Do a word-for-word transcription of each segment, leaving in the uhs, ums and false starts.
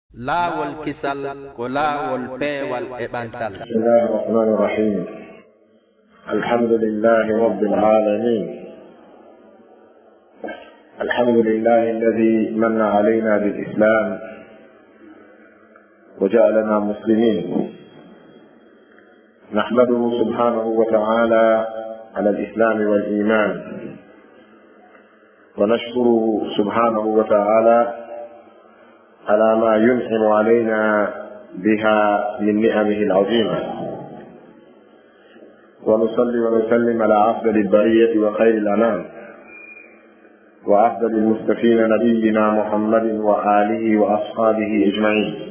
لا والكسل كلا والبي والإبانتال. بسم الله الرحمن الرحيم. الحمد لله رب العالمين. الحمد لله الذي من علينا بالإسلام وجعلنا مسلمين. نحمده سبحانه وتعالى على الإسلام والإيمان، ونشكره سبحانه وتعالى على ما ينعم علينا بها من نعمه العظيمة، ونصلي ونسلم على أفضل البرية وخير الأنام وأفضل المستفين نبينا محمد وآله وأصحابه أجمعين.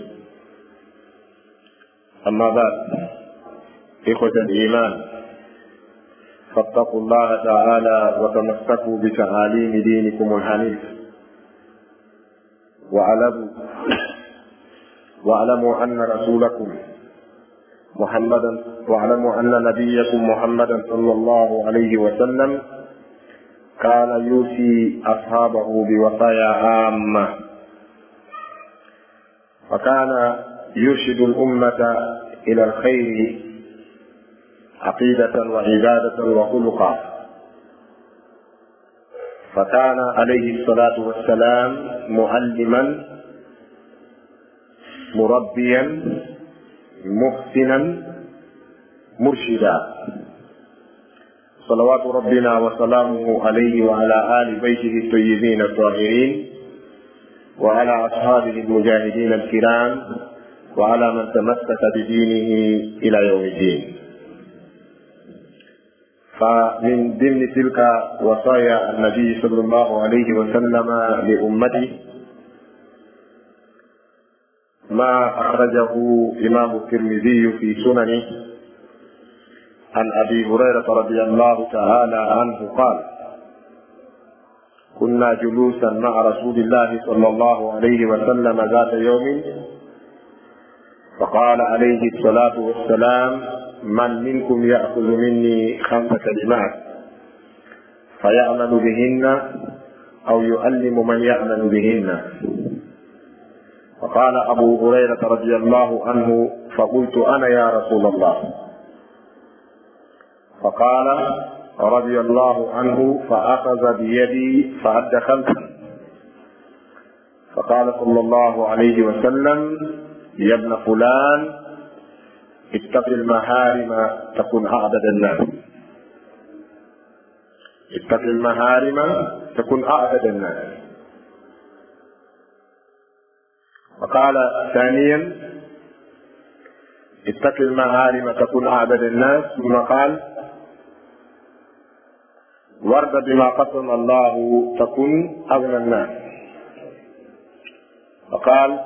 أما بعد، إخوة الإيمان، فاتقوا الله تعالى وتمسكوا بتعاليم دينكم الحنيف، واعلموا واعلموا أن رسولكم محمدا واعلموا أن نبيكم محمدا صلى الله عليه وسلم كان يوصي أصحابه بوصايا عامة، وكان يرشد الأمة إلى الخير عقيدة وعبادة وخلقا، فكان عليه الصلاة والسلام معلما مربيا محسنا مرشدا، صلوات ربنا وسلامه عليه وعلى آل بيته الطيبين الطاهرين، وعلى أصحابه المجاهدين الكرام، وعلى من تمسك بدينه إلى يوم الدين. فمن ضمن تلك وصايا النبي صلى الله عليه وسلم لأمته ما أخرجه إمام الترمذي في سننه عن أبي هريرة رضي الله تعالى عنه قال: كنا جلوسا مع رسول الله صلى الله عليه وسلم ذات يوم، فقال عليه الصلاة والسلام: من منكم يأخذ مني خمس كلمات فيعمل بهن أو يعلم من يعمل بهن؟ فقال أبو هريرة رضي الله عنه: فقلت أنا يا رسول الله. فقال رضي الله عنه: فأخذ بيدي فعد خمسا. فقال صلى الله عليه وسلم: يا ابن فلان، اتق المحارم تكن أعبد الناس. اتق المحارم تكن أعبد الناس. وقال ثانيا: اتق المحارم تكن أعبد الناس. ثم قال: وارض بما قسم الله تكن أغنى الناس. فقال: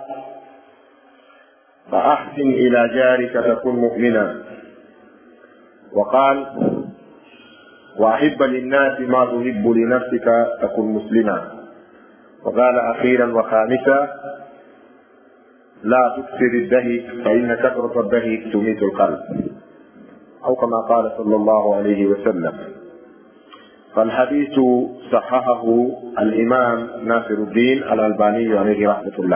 فأحسن إلى جارك تكن مؤمنا. وقال: وأحب للناس ما تحب لنفسك تكن مسلما. وقال أخيرا وخامسا: لا تكثر الدهي فإن كثرة الدهي تميت القلب، أو كما قال صلى الله عليه وسلم. فالحديث صححه الإمام ناصر الدين الألباني عليه رحمة الله.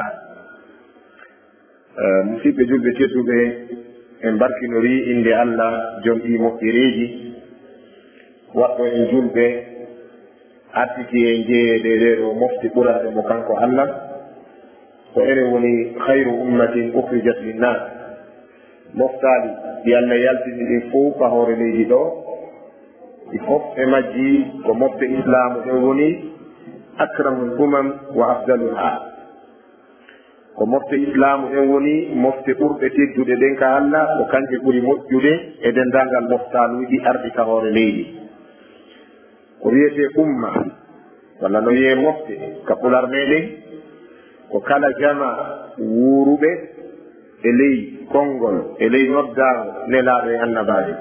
musidɓe julɓe tedduɓe, en barkinori inde Allah jonɗi moƴƴereji waɗɗo en julɓe artiki e jeeyede ɗe ɗo mofti ɓurade mo kanko Allah, ko enen woni hayru ummatin ukhrijat linnas. moftali ɗi Allah yaltini ɗin fof ka hoore leydi ɗo, ɗi fof e majji ko mofte islamu ɗen woni akramul umam wa afdaluha. ko mofte islamu en woni mofte ɓurɓe tedduɗe ɗen ka Allah, ko kanje ɓuri moƴƴude e dendagal moftaluji arɗi ka hoore leydi. ko wiyete umma walla no wiye mofte ka pular meɗen ko kala jama wuuruɓe e ley konngol e ley noddago nelaɗo e annabajo.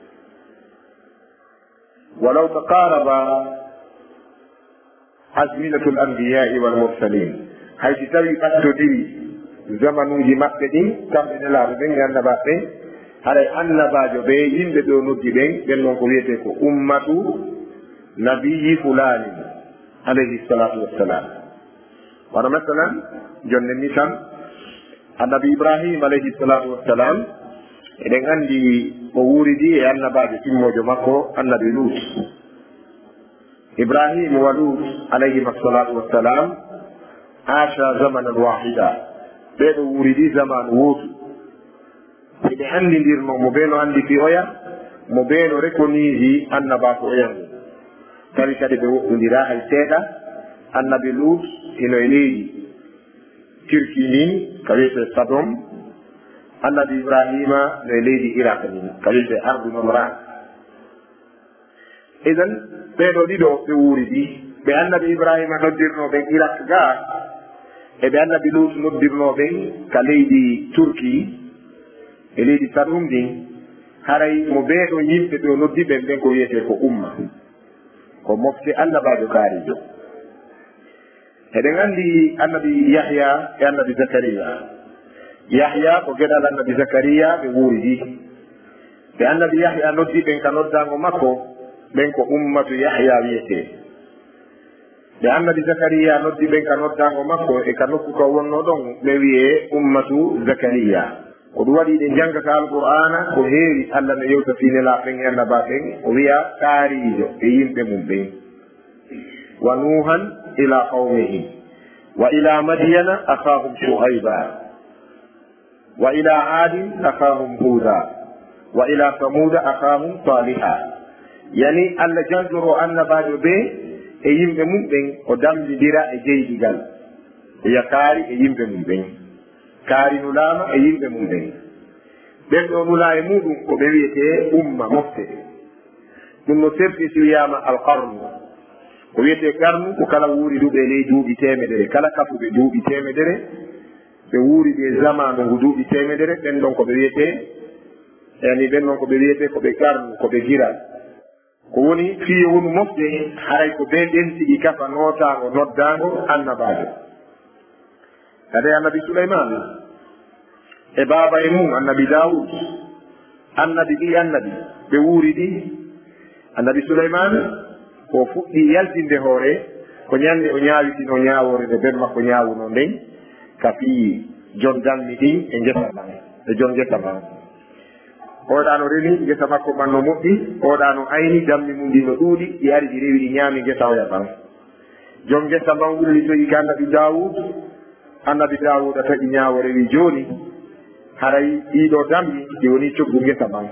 walaw taqaraba azminatu l anbiyai wal mursalin, haysi tawi ɓattodiri zamanuji maɓɓe ɗin kamɓe nelaaɓe ɓen e annabaɓe ɓen, haɗay annabajo ɓe yimɓe ɓe noddi ɓen ɓen noon ko wiyete ko ummatu nabiyi fulani alayhi salatu wassalam. wano masalan jonne ni tan annabi ibrahima alayhi salatu wassalam eɗen andi o wuuridi e annabajo timmojo makko annabi lut. ibrahima wa lut alayhim assalatu wassalam asha zamanan wahida, ɓeɗo wuuridi zaman wotu. eɓe andidirno mo ɓeeno andi fi oya, mo ɓeeno rekoniji annabako oyango, tawi kadi ɓe woɗɗodira hay seeɗa. annabi lut ino e leydi turki nin ka wiyete Sadom, annabi ibrahima no e leydi Iraq nin ka wiyete ardu nomran. idan ɓeɗo ɗiɗo ɓe wuuridi, ɓe annabi ibrahima noddirnoɓen Iraq ga, e ɓe annabi lut noddirnoɓen ka leydi turki e leydi Sadom din. haray mo ɓeeɗo yimɓe ɓe noddiɓen ɓen ko wiyete ko umma, ko mofte annabajo kaarijo. eɗen andi annabi yahya e annabi zakariya. yahya ko geɗal annabi zakariya ɓe wuuridi, ɓe annabi yahya noddiɓen ka noddango makko ɓen ko ummatu yahya wiyete. ɓe annabi zakariya noddiɓen ka noddango makko e ka nokku ka wonno ɗon ɓe wiye ummatu zakariya. ko ɗum waɗi ɗe jangata alqur'ana ko heewi allah no yewta finela ɓen e annaba ɓen, o wiya kaarijo e yimɓe mum ɓen. wa nuhan ila qawmihi wa ila madyana akhahum shuayba wa ila adin akhahum huda wa ila samuda akhahum saliha. yani allah jangoro annabajo ɓe e yimɓe mum ɓen o damdidira e jeyɗigal, o wiya kaari e yimɓe mum ɓen, kaari nulama e yimɓe mum ɓen. ɓen ɗo nula e muɗum ko ɓe wiyete umma mofte. ɗum no serti si wiyama alqarnu. ko wiyete qarnu ko kala wuuri ɗuɓe ley duuɓi temedere, kala kafuɓe duuɓi temedere, ɓe wuuri ɗe zamanu ngu duuɓi temedere, ɓen ɗon ko ɓe wiyete yani ɓen ɗon ko ɓe wiyete ko ɓe qarnu, ko ɓe giral. ko woni fiye wonu mofte haray ko ɓe ɗen tigi kafa notago noddago annabajo. kadi annabi Suleyman e baba e mum annabi Dawud, annabi ɗi annabi ɓe wuuri ɗi. annabi Suleyman ko fuɗɗi yaltinde hoore ko ñande o ñaawitino ñaawore nde ben makko ñaawuno nden ka fii jon dalmi ɗin e ngesa man e jon ngesa man. oɗano reni ngesa makko man no moƴƴi, oɗano ayni dammi mum ndi no ɗuuɗi, ɗi ari ɗi rewi ɗi ñaami ngesa oya man. jon ngesa man wullitoyi ka annabi Dawud. annabi Dawuda taƴi ñaawore wi joni haray ɗiɗo dammi ɗi woni coggu ngesa man.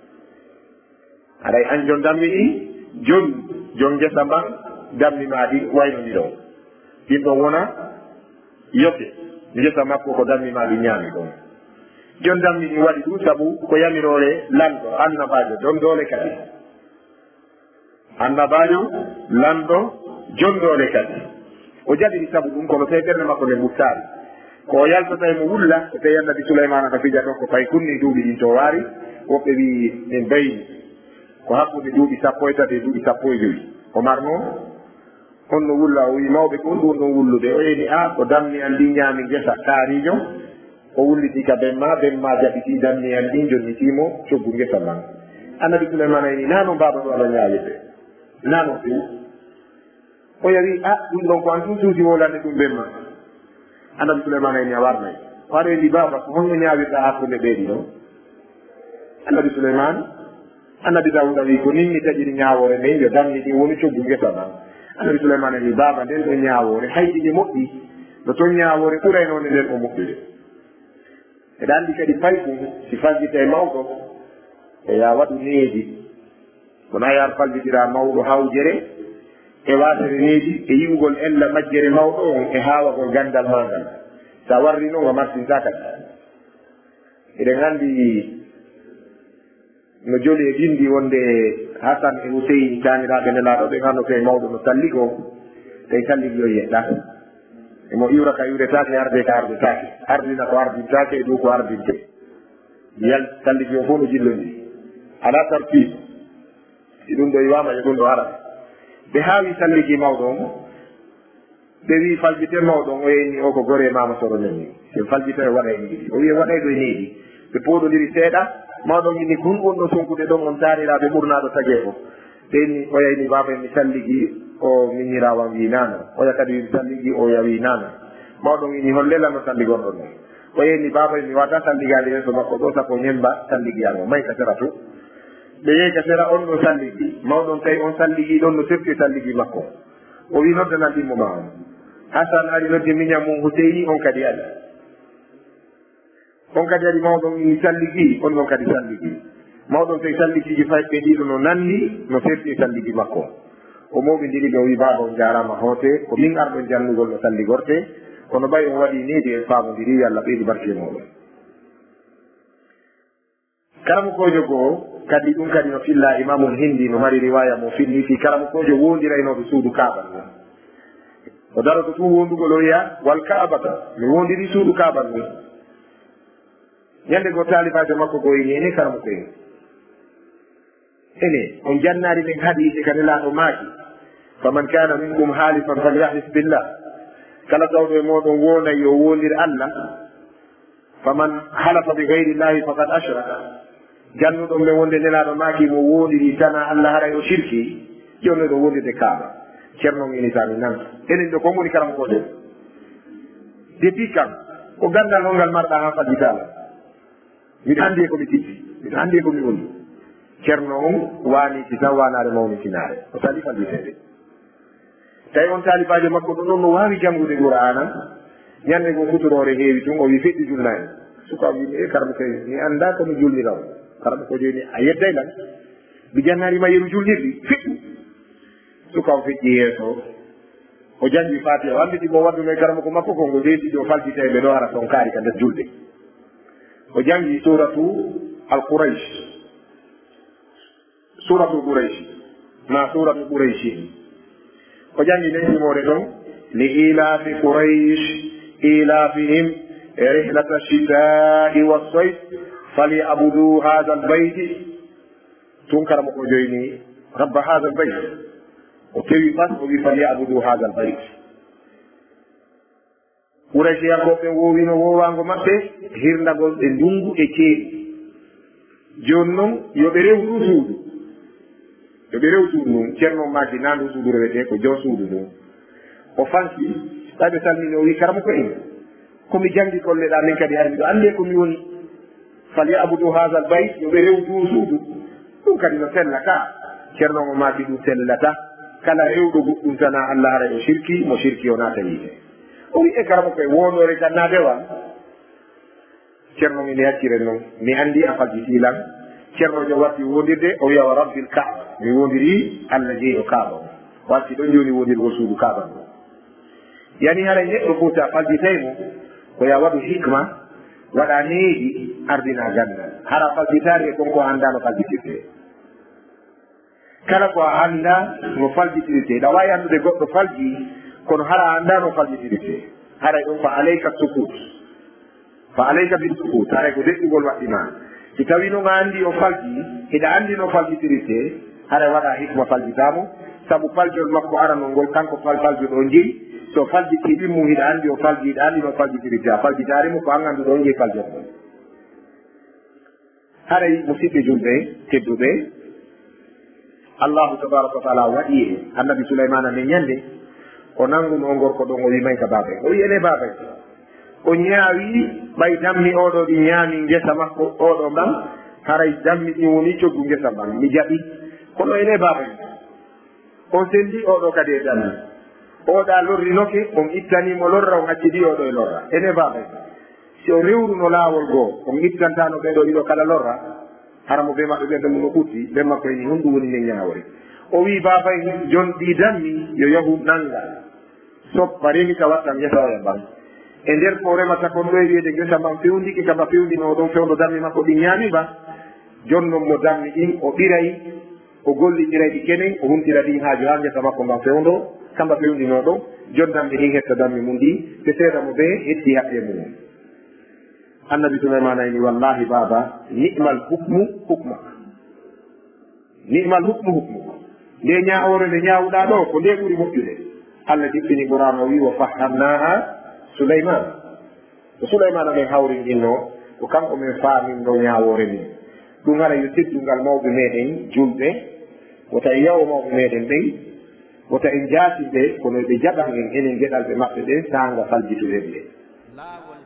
haray an jon dammi ɗi joni jon ngesa man dammi ma ɗi wayno ɗi ɗo, ɗin ɗon wona yote ngesa makko ko dammi ma ɗi ñaami ɗon. jon dammi ɗi waɗi ɗum saabu ko yamirore lanɗo annabajo jon doole kadi, annabajo lanɗo jon doole kadi. o jaɓiri saabu ɗum kono tawi ɓernde makko nde ɓuttari. ko yaltata e mo wulla so tawi annabi Souleymana ka fija ɗon ko fay kunni duuɓi ɗin to waari. woɓɓe wi min bayni ko hakkude duuɓi sappo e tati e duuɓi sappo e joyi. Omar noon on no wulla o wi mawɓe kon ɗum ɗon wullude. o eni a ko dammi an ɗi ñaami ngesa kaarijo, o wulliti ka benma benma jaɓiti dammi an ɗin jonnitimo coggu ngesa man. annabi Souleymana eni nano mbaba ɗo ala ñaawiɓe nano few. o yawi a ɗum ɗon ko an tum suusi wolande ɗum benma. annabi Souleymana eni a warnayi o aɗa eni baba ko honno ñaawirɗa hakkunde ɓeeɗi ɗon. annabi Souleymane annabi Dawuda wi ko ninni taƴiri ñaawore nden yo dammi ɗin woni coggu ngesa man. annabi Souleymane wi baba nden ɗo ñaawore hayɗi ɗi moƴƴi no toon ñaawore ɓuraynode nden o moƴƴude. eɗa anndi kadi pay ɗum si fallita e mawɗo e ya waɗu needi kono a yar fallitira mawɗo hawjere e wasere needi e yiwgol ella majjere mawɗo on e haawagol gandal ma ngal. sa warri noon a marsinta kadi. eɗen anndi no joli e gindi wonde Hasan e Hussein taniraɓe nelaɗo ɓe ganno koye mawɗo no salli o tawi salligi yo yeɗɗa emo iwra ka iwretake arde ka ardetake ardina ko ardintake e ɗum ko ardinte yal salligi o fof no jillodi ala tartib. si ɗum ɗo iwama yo ɗum ɗo ara ɓe haawi salligi mawɗo on ɓe wi falbite mawɗo on o yeyni o ko gore mama soro neni sen falbita e waɗa e ɗiɗi o wiya waɗay ɗo e neeɗi ɓe pooɗodiri seeɗa mawɗon inni kun wonɗo sonkude ɗon on taaniraɓe ɓurnaɗo tague o ɓeni o yayni baba mi salligi o miñirawan wi nana oya kadi mi salligi o yawi nana mawɗon inni hol lelano salli gonɗon ɗon ويني بابا مي واتا سالي غالي سو مako do sa ko nyemba salli giano may ka seratu be ye ka sera on no salli gi mawdon tay on salli gi don no sefti salli gi makko o wi nodda na dimmo ma hasan ari nodde minya mo huseyni on kadi ala on kadi ari mawdon ni salli gi on non kadi salli gi mawdon tay salli gi ji fay be dido no nanni no sefti salli gi makko o mo be diri do wi baba on jarama hote ko min ardo jannugol no salli gorte kono bay on waɗi needi e faamodiri yalla ɓeydi barke moɗon karamo kojo goo kadi ɗum kadi no filla imamul hindi no mari riwaya mo filli fi karamo kojo wondiraynoɓe suudu kaabal mum o daroto fu wondugol o wiya wal kaabata mi wondiri suudu kaabal mum ñande goo taalifajo makko go ini ene karamo koyen ene on jannari men haɗiɓe kadi laaɗo maaki faman kana minkum halifan falyahlis billah kala tawɗo e moɗon wonay yo wondir allah faman halafa bi gayri llahi faqad ashraka jannuɗon ɓe wonde nelaɗo maaki mo wondiri tana allah haray o shirki jonno ɗo wondirde kaaba ceerno initami nan enen ɗo kon woni karam ko ɗen depuis kam ko gandal holngal marɗa ha faditala miɗo andi e komi tippi miɗo andi e komi woni ceerno on waniti tan wanare mawnitinare o sali fallitede tawi on taalibajo makko ɗo ɗon no wawi janngude qur'ana ñande go futurore heewi tun o wi feɗɗi julnani suka wimi e karmo kay mi anda komi julniraw karmo ko joni a yedday lan mi jannarima yeru julnirɗi feɗɗu suka o feƴƴi yeeso o jangi fati o anditi mo wadduno e karmo ko makko ko ngo deesiɗi o faltiteɓe ɗo ara ton kaari ka nder julde o jangi suratu al qouraish suratu qouraish ma suratu qouraishi ko jangi leysimore ɗon li ilafi qouraish ilafihim rihlata chitai wassayf falyabudu hada albayti tun karamo ko joyni rabba hada albayt o kewi bas o wi falyabudu hada albayt qouraish yankoɓe wowino wowango maɓɓe hirndagol e ndungu e ceeɗi joni noon yoɓe rew ɗu suudu yoɓe rew suudu mum ceerno maki nandu suudu rewete ko jo suudu mum o fanki tawi ɓe salmini o wi karamo ko en komi jangi kolleɗa min kadi har miɗo ande komi woni falyabudu hada al bayt yoɓe rew du suudu ɗum kadi no sella ka ceerno mo maki ɗum sellata kala rewɗo goɗɗum tana allah hara o shirki mo shirki o naata yiite o wi e karamo koye wonore tannadewa ceerno mi mi haccire noon mi andi a fajjitilan ceernojo watti wondirde o wiya wa rabbil kaaba mi wondiri allah jeeyo kaaba o watti ɗon joni wondirgol suudu kaaba o yani haray neɗɗo fof ta falditaymo ko ya waɗu hikma waɗa neeɗi ardina gandal hara falditari e konko anda no falditirte kala ko a anda no falditirte ɗa wawi andude goɗɗo faldi kono hara anda no falditirte haray ɗon fa aleyka sukut fa aleyka bil sukut haray ko deɗɗugol waɗɗima si tawi no nga andi o faldi hiɗa andi no falditirte haray waɗa hikma falditamo saabu faljol makko arano ngol kanko fal faljuɗo jeeyi so faljiti ɗimmu hiɗa andi o falji hiɗa andi no faljitirite a faljitarimo ko an ganduɗo on jeeyi faljot ɗon haray musidɓe julɓe tedduɓe allahu tabaraka wa taala waɗi e annabi souleymana ne ñande o nanguno o gorko ɗon o wi may ka babay o wi ene babay o ñaawi ɓay dammi oɗo ɗi ñaami ngesa makko oɗo ɓam haray dammi ɗi woni coggu ngesa ɓam mi jaɓi kono ene babay on sendi oɗo kadi e dammi oɗa lorrinoke on ittanimo lorra on accidi oɗo e lorra ene babay si o rewruno laawol goo on ittantano ɓeɗo ɗiɗo kala lorra hara mo be maɓɓe ɓerde mum no ɓutti ɓe makko eni honɗum woni nen ñawori o wi babay jon ɗi dammi yo yahu nanga soppa remi ka watta ngesa oya ɓam e nder ko remata kon ɗo e wiyede ngesa mbam fewndiki kaba fewndino ɗon fewndo dammi makko ɗi ñaami ba jonnon mo dammi ɗin o ɓiray o golliɗiray ɗi kenen o huntira ɗin haaju ha ngesa makko mbam fewndo kamba fewndino ɗon jon dammi ɗin hetta dammi mum ɗi ɓe seeɗa mo ɓe hetti haɓɓe mum annabi souleymana ini wallahi baba ni'mal hukmu hukma ni'mal hukmu hukmu nde ñaore nde ñawɗa ɗo ko nde ɓuuri moƴƴude allah jippini qouran o wi wa fahamnaha souleymana so souleymana men hawrinɗinno ko kanko min faamin ɗo ñawore min ɗum hara yo teddungal mawɓe meɗen julɓe wota e yawo mawɓe meɗen ɓen wota en jaati ɓe kono ɓe jaɓan en enen geɗal ɓe maɓɓe ɗen sanga faljituɗen ɓe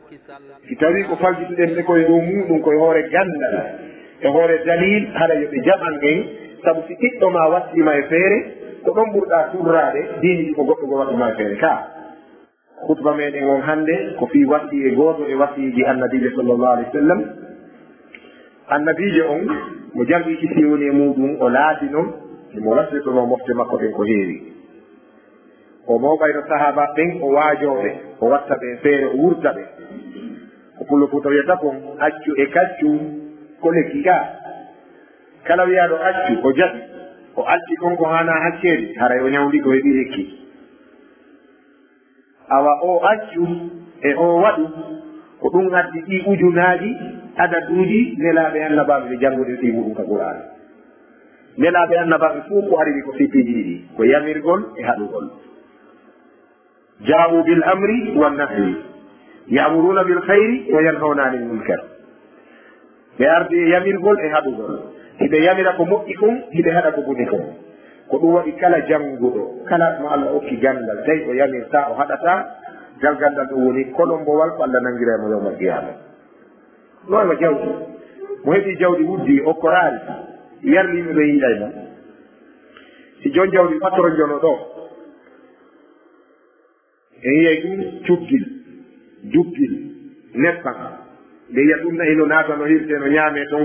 si tawi ko faldituɗen ɓe koye dow muɗum koye hoore gandal e hoore dalil haɗa yoɓe jaɓan en saabu si ɓiɗɗo ma waɗɗima e feere ko ɗon ɓurɗa turrade diini ɗi ko goɗɗo go waɗɗuma e feere ka hutba meɗen on hannde ko fi waɗɗi e gooto e wasiyiji annabijo sallllahu alih w sallam annabijo on mo jangi kisi woni e muɗum o laati noon mo wasritono mofte makko ɓen ko heewi o mawɓayno sahaba ɓen o waajoɓe o watta ɓe feere o wurta ɓe ko pullo futa wiyata kon accu e kaccu ko lekki ka kala wiyaɗo accu o jaɓi o acci kon ko hana haccede haray o ñawdi ko heɓi hekki awa o accu e o waɗu ko ɗum addi ɗi ujunaji adaduji nelaɓe annabaɓe ɓe janngude ɗi muɗum ka qur'an nelaɓe annabaɓe fof ko ariɗi ko sippiji ɗiɗi ko yamirgol e haɗugol ja'u bil amri wannahyi ya'muruna bil khayri wa yanhawna anil munkar ɓe ardi e yamirgol e haɗugol hiɓe yamira ko moƴƴi kon hiɓe haɗa ko boni kon ko ɗum waɗi kala jannguɗo kala mo Allah okki gandal tawi o yamirta o haɗata gal gandal ɗum woni kolombowal ko Allah nangira mo yawmal qiyama nooma jawdi mo heɓi jawdi wuddi okkoraari yarlimi ɓe yiiɗay mon si jon jawdi patron jono ɗo en yiyay ɗum cuggil juggil neppan nde yiya ɗum nayi no naata no hirte no ñaame ton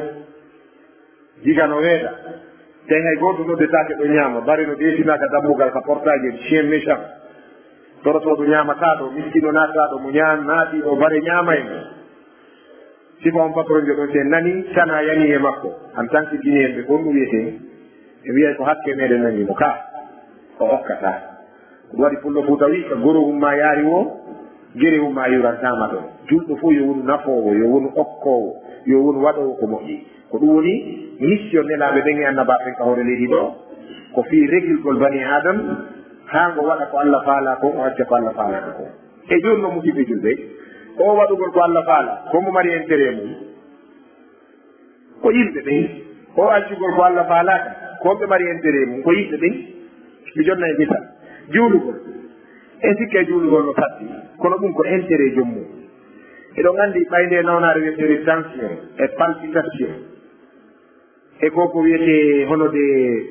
jiga no weeɗa tawi hay gooto noddetake ɗo ñaama bari no ɗeetinaka dammugal ka portage en chien méchant torotoɗo ñamata ɗo miskino naata ɗo mo ñaam naati o bare ñaama en sifa on patron jo ɗon se nani sana yani e makko en tant que guinéen ɓe gonɗum wiyete e wiyay ko hakke meɗen nanimo ka o hokkata ɗum waɗi pullo fuuta wi ko goro umma yaari o gere umma yurantama ɗon julɗo fof yo wonu nafowo yo wonu okkowo yo wonu waɗowo ko moƴƴi ko ɗum woni mission nelaɓe ɓen e annabaɓen ka hoore leydi ɗo ko fi régilgol bani adam ha ngo waɗa ko Allah faala ko o acca ko Allah faalata ko e joni no musidɓe julɓe o waɗugol ko Allah faala komo mari intérêt mum ko yimɓe ɓen o accugol ko Allah faalaka komɓe mari intérêt mum ko yimɓe ɓen mi jonna e misal juulugol e sikke juulugol no fatti kono ɗum ko intérêt jommum eɗon andi ɓayde nawnare wiyete tension e palpitation e koko wiyete hono de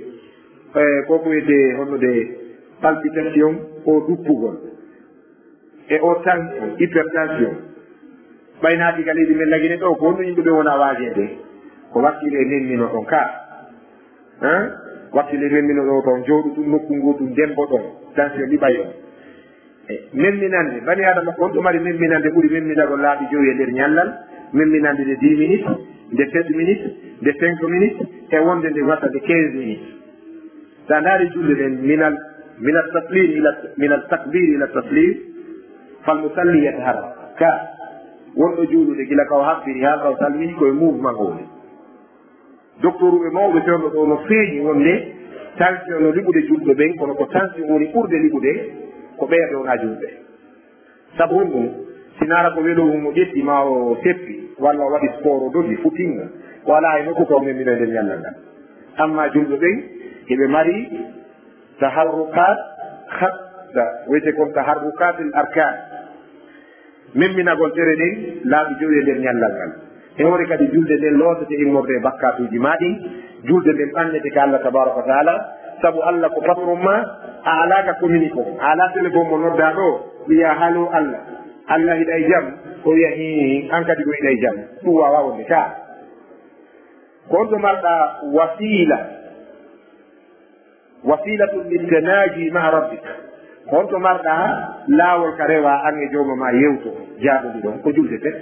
koko wiyete hono de palpitation o duppugol e o tension hypertension ɓaynaɗi ka leydi men lagine ɗo ko honno yimɓe ɓe wona waajede ko wakkile e nennino ɗon ka hein wakkile nennino ɗo toon jooɗu ɗum nokku ngu ɗum dembo ɗon tension ɗiɓay on e memminande bani adama ko on ɗo mari memminande ɓuuri memminaɗo laaɓi joyi e nder ñallal memminande de dix minutes de sept minutes de cinq minutes e wonde nde watta de quinze minutes sa ndaari julde ɗen minal minal taslir ila minal takbir ila taslir fal musalli yatahara ka wonɗo juulude gila kaw haɓɓiri ha kaw salmini koye mouvement ngoni docteur uɓe mawɓe fewno ɗo no feeñi wonde tension no liɓude julɓe ɓen kono ko tension woni ɓurde liɓude ko ɓeerɗona julɓe sabu hon ɗum sinara ko welomumo ƴetti ma o seppi walla o waɗi sport o dogi futinga o ala e nokku kaw memmino nden ñallal ngal amma julɓe ɓen heɓe mari taharrukat hatta wiyete kon taharrukatil arkan memminagol tere ɗen laaɓi joyi e nder ñallal ngal e hoore kadi julde nden lootete immorde bakkatuji maɗi julde nden ɓannete ka Allah tabaraka wa taala sabu Allah ko patron ma a alaka communique o a ala téléphone mo nodda ɗo wiya halo Allah Allah hiɗa e jaam o wiya hi an kadi ko hiɗa e jaam ɗum wawa wonde ka ko on to marɗa wasila wasilatu liltanaji maa rabbik ko on to marɗa laawol ka rewa an e jooma ma yewto jaaɓuɗi ɗon ko julde tet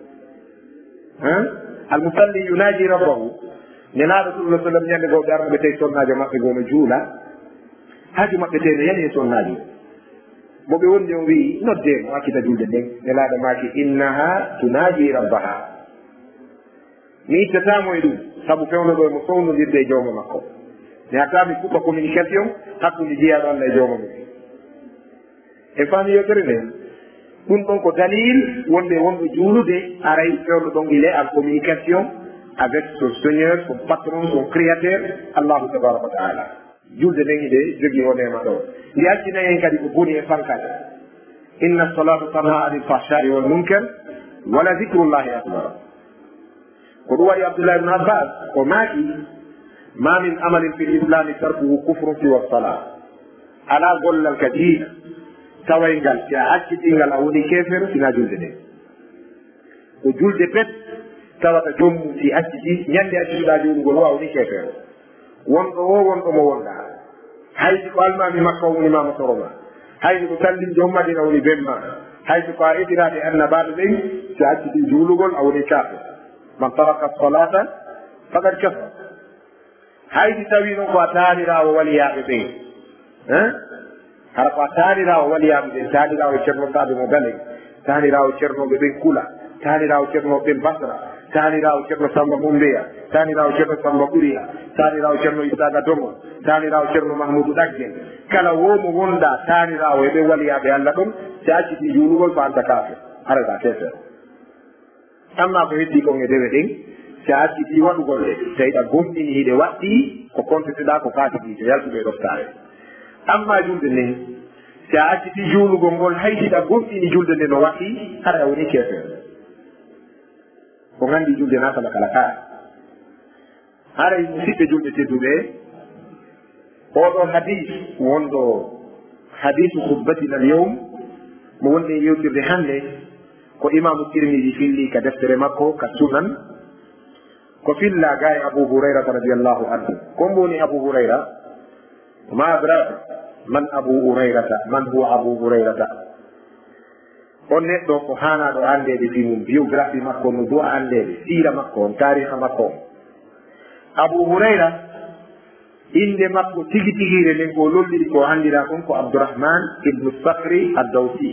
almusalli yunaji rabbahu nenaɗo sallah sallam ñande goo ɓe arnoɓe tawi sonnajo maɓɓe goo no juula haaju maɓɓe te no yani e sonnajo mo ɓe wonde o wii noddemo hakkita julde nden nelaɗo maki innaha tunaji rabbaha mi ittatamo e ɗum saabu fewno ɗo mo fewnodirde e jawma makko mi hatta mi fuɗɗa communication hakkude jeeyaɗo Allah e jawma mum e fami yewtere nden ɗum ɗon ko dalil wonde wonɗo juulude aray fewno ɗon il est en communication avec son seigneur son patron son créateur Allahu tabaraka wa taala julde nden ide jogui o nema ɗo ndi accinayi en kadi ko boni e fankade inna salata tanha anil fahshai wal munkar wala zicrullahi akbar ko ɗum waɗi abdoullah ibne abbas o maaki ma min amalin fi l'islami tarkuhu kufrun fi wassala ala gollal ka diina tawaygal si a accitingal a woni kefere sina julde nde ko julde pet tawata jommum si acciti ñande accituɗa julugol o a woni kefere wonɗo o wonɗo mo wonɗa haydi ko almami makka o woni mama soroma haydi ko sallin jommadina woni bemma haydi ko a itiraɓe annabaɗo ɓen si acciti julugol a woni kafe man taraka salata faqad kafar haydi tawi noon ko a taanirawo waliyaɓe ɓen hara ko a taanirawo waliyaɓe ɓen taanirawo ceerno saɓe mo galen taanirawo ceernoɓe ɓen kula taanirawo ceernoɓe ɓen basra taanirawo ceerno samba mumbeya taanirawo ceerno samba ɓuriya taanirawo ceerno isaga domo taanirawo ceerno mahmoudou ɗaggen kala womo wonɗa taanirawo e ɓe waliyaɓe allah ɗon si acciti juulugol ko anta kafe araɗa kefer amma ko heddi kon e dewe ɗen si a acciti waɗugol ɗe tawiɗa gomɗini hiɗe waɗɗi ko konteteɗa ko fatiɗijo yaltuɓe ɗoftare amma julde nden si a acciti juulugol ngol haydiɗa gomɗini julde nde no waɗɗi haɗa woni kefer ko gandi julde natala kala kaa haray musidɓe julɓe tedduɓe oɗo hadis wonɗo hadisu hubbatina al yawm mo wonɗe yewtirde hannde ko imamu tirmidi filli ka deftere makko ka sunan ko filla ga e abou hurayrata radiallahu anhu ko mboni abou hurayra ma adraka man abou hurayrata man huwa abou hurayrata on neɗɗo ko hanaɗo andede fi mum biographie makko no duwa andede siira makko on tariha makko on abou hurayra inde makko tigi tigire nden ko lolliri ko handira kon ko abdourahman ibnu sahri addawsi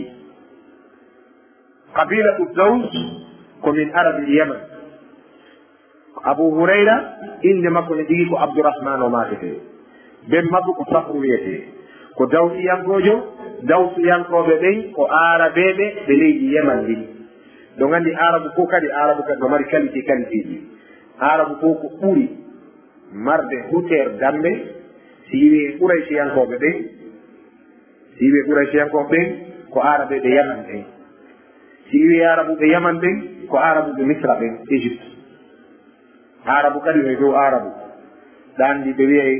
qabilatu daws ko min arabi yaman abou hurayra inde makko ne tigi ko abdourahman o matete ben makko ko sahru wiyete ko dawsiyankojo dawsiyankoɓe ɓen ko arabeɓe ɓe leydi yaman ndin ɗo gandi arabu fof kadi arabu kadi no mari qualité qualité ji arabu fof ko ɓuuri marde hutere dambe si yiwi ɓuraysiyankoɓe ɓen si yiwi ɓuraysiyankoɓe ɓen ko arabeɓe yaman ɓen si yiwi arabuɓe yaman ɓen ko arabuɓe misra ɓen égypte arabu kadi no dow arabu ɗandi ɓe wiyay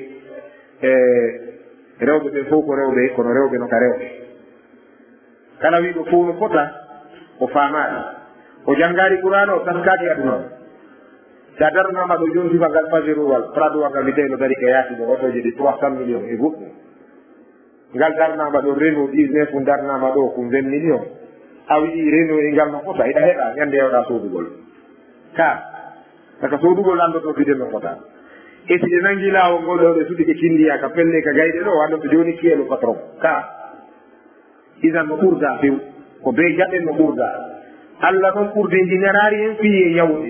rewɓe ɓe fof ko rewɓe kono rewɓe no ka rewɓe kala wiɗo fof no fota o faamaɗi o janngari qur'ana o taskaki aduna o sa darnama ɗo joni suka ngal fajirowal pradowa ngal mi tawi no dari e yaati ɗo otoje ɗi trois cent millions e goɗɗum ngal darnama ɗo reno dix-neuf darnama ɗo ko vingt millions a wiɗi reno e ngal no fota iɗa heɗa ñande yewɗa soodugol ka saka soodugol andoto fide no fota e si ɗe nangi laawol ngol ɗo ɓe suɗi ɓe kindiya ka pelle ka gayɗe ɗo wannoɓe joni kiyelo patron ka isan no ɓurda few ko be jaɓɓen no ɓurda allah ɗon ɓurdindinerari en fiye yawde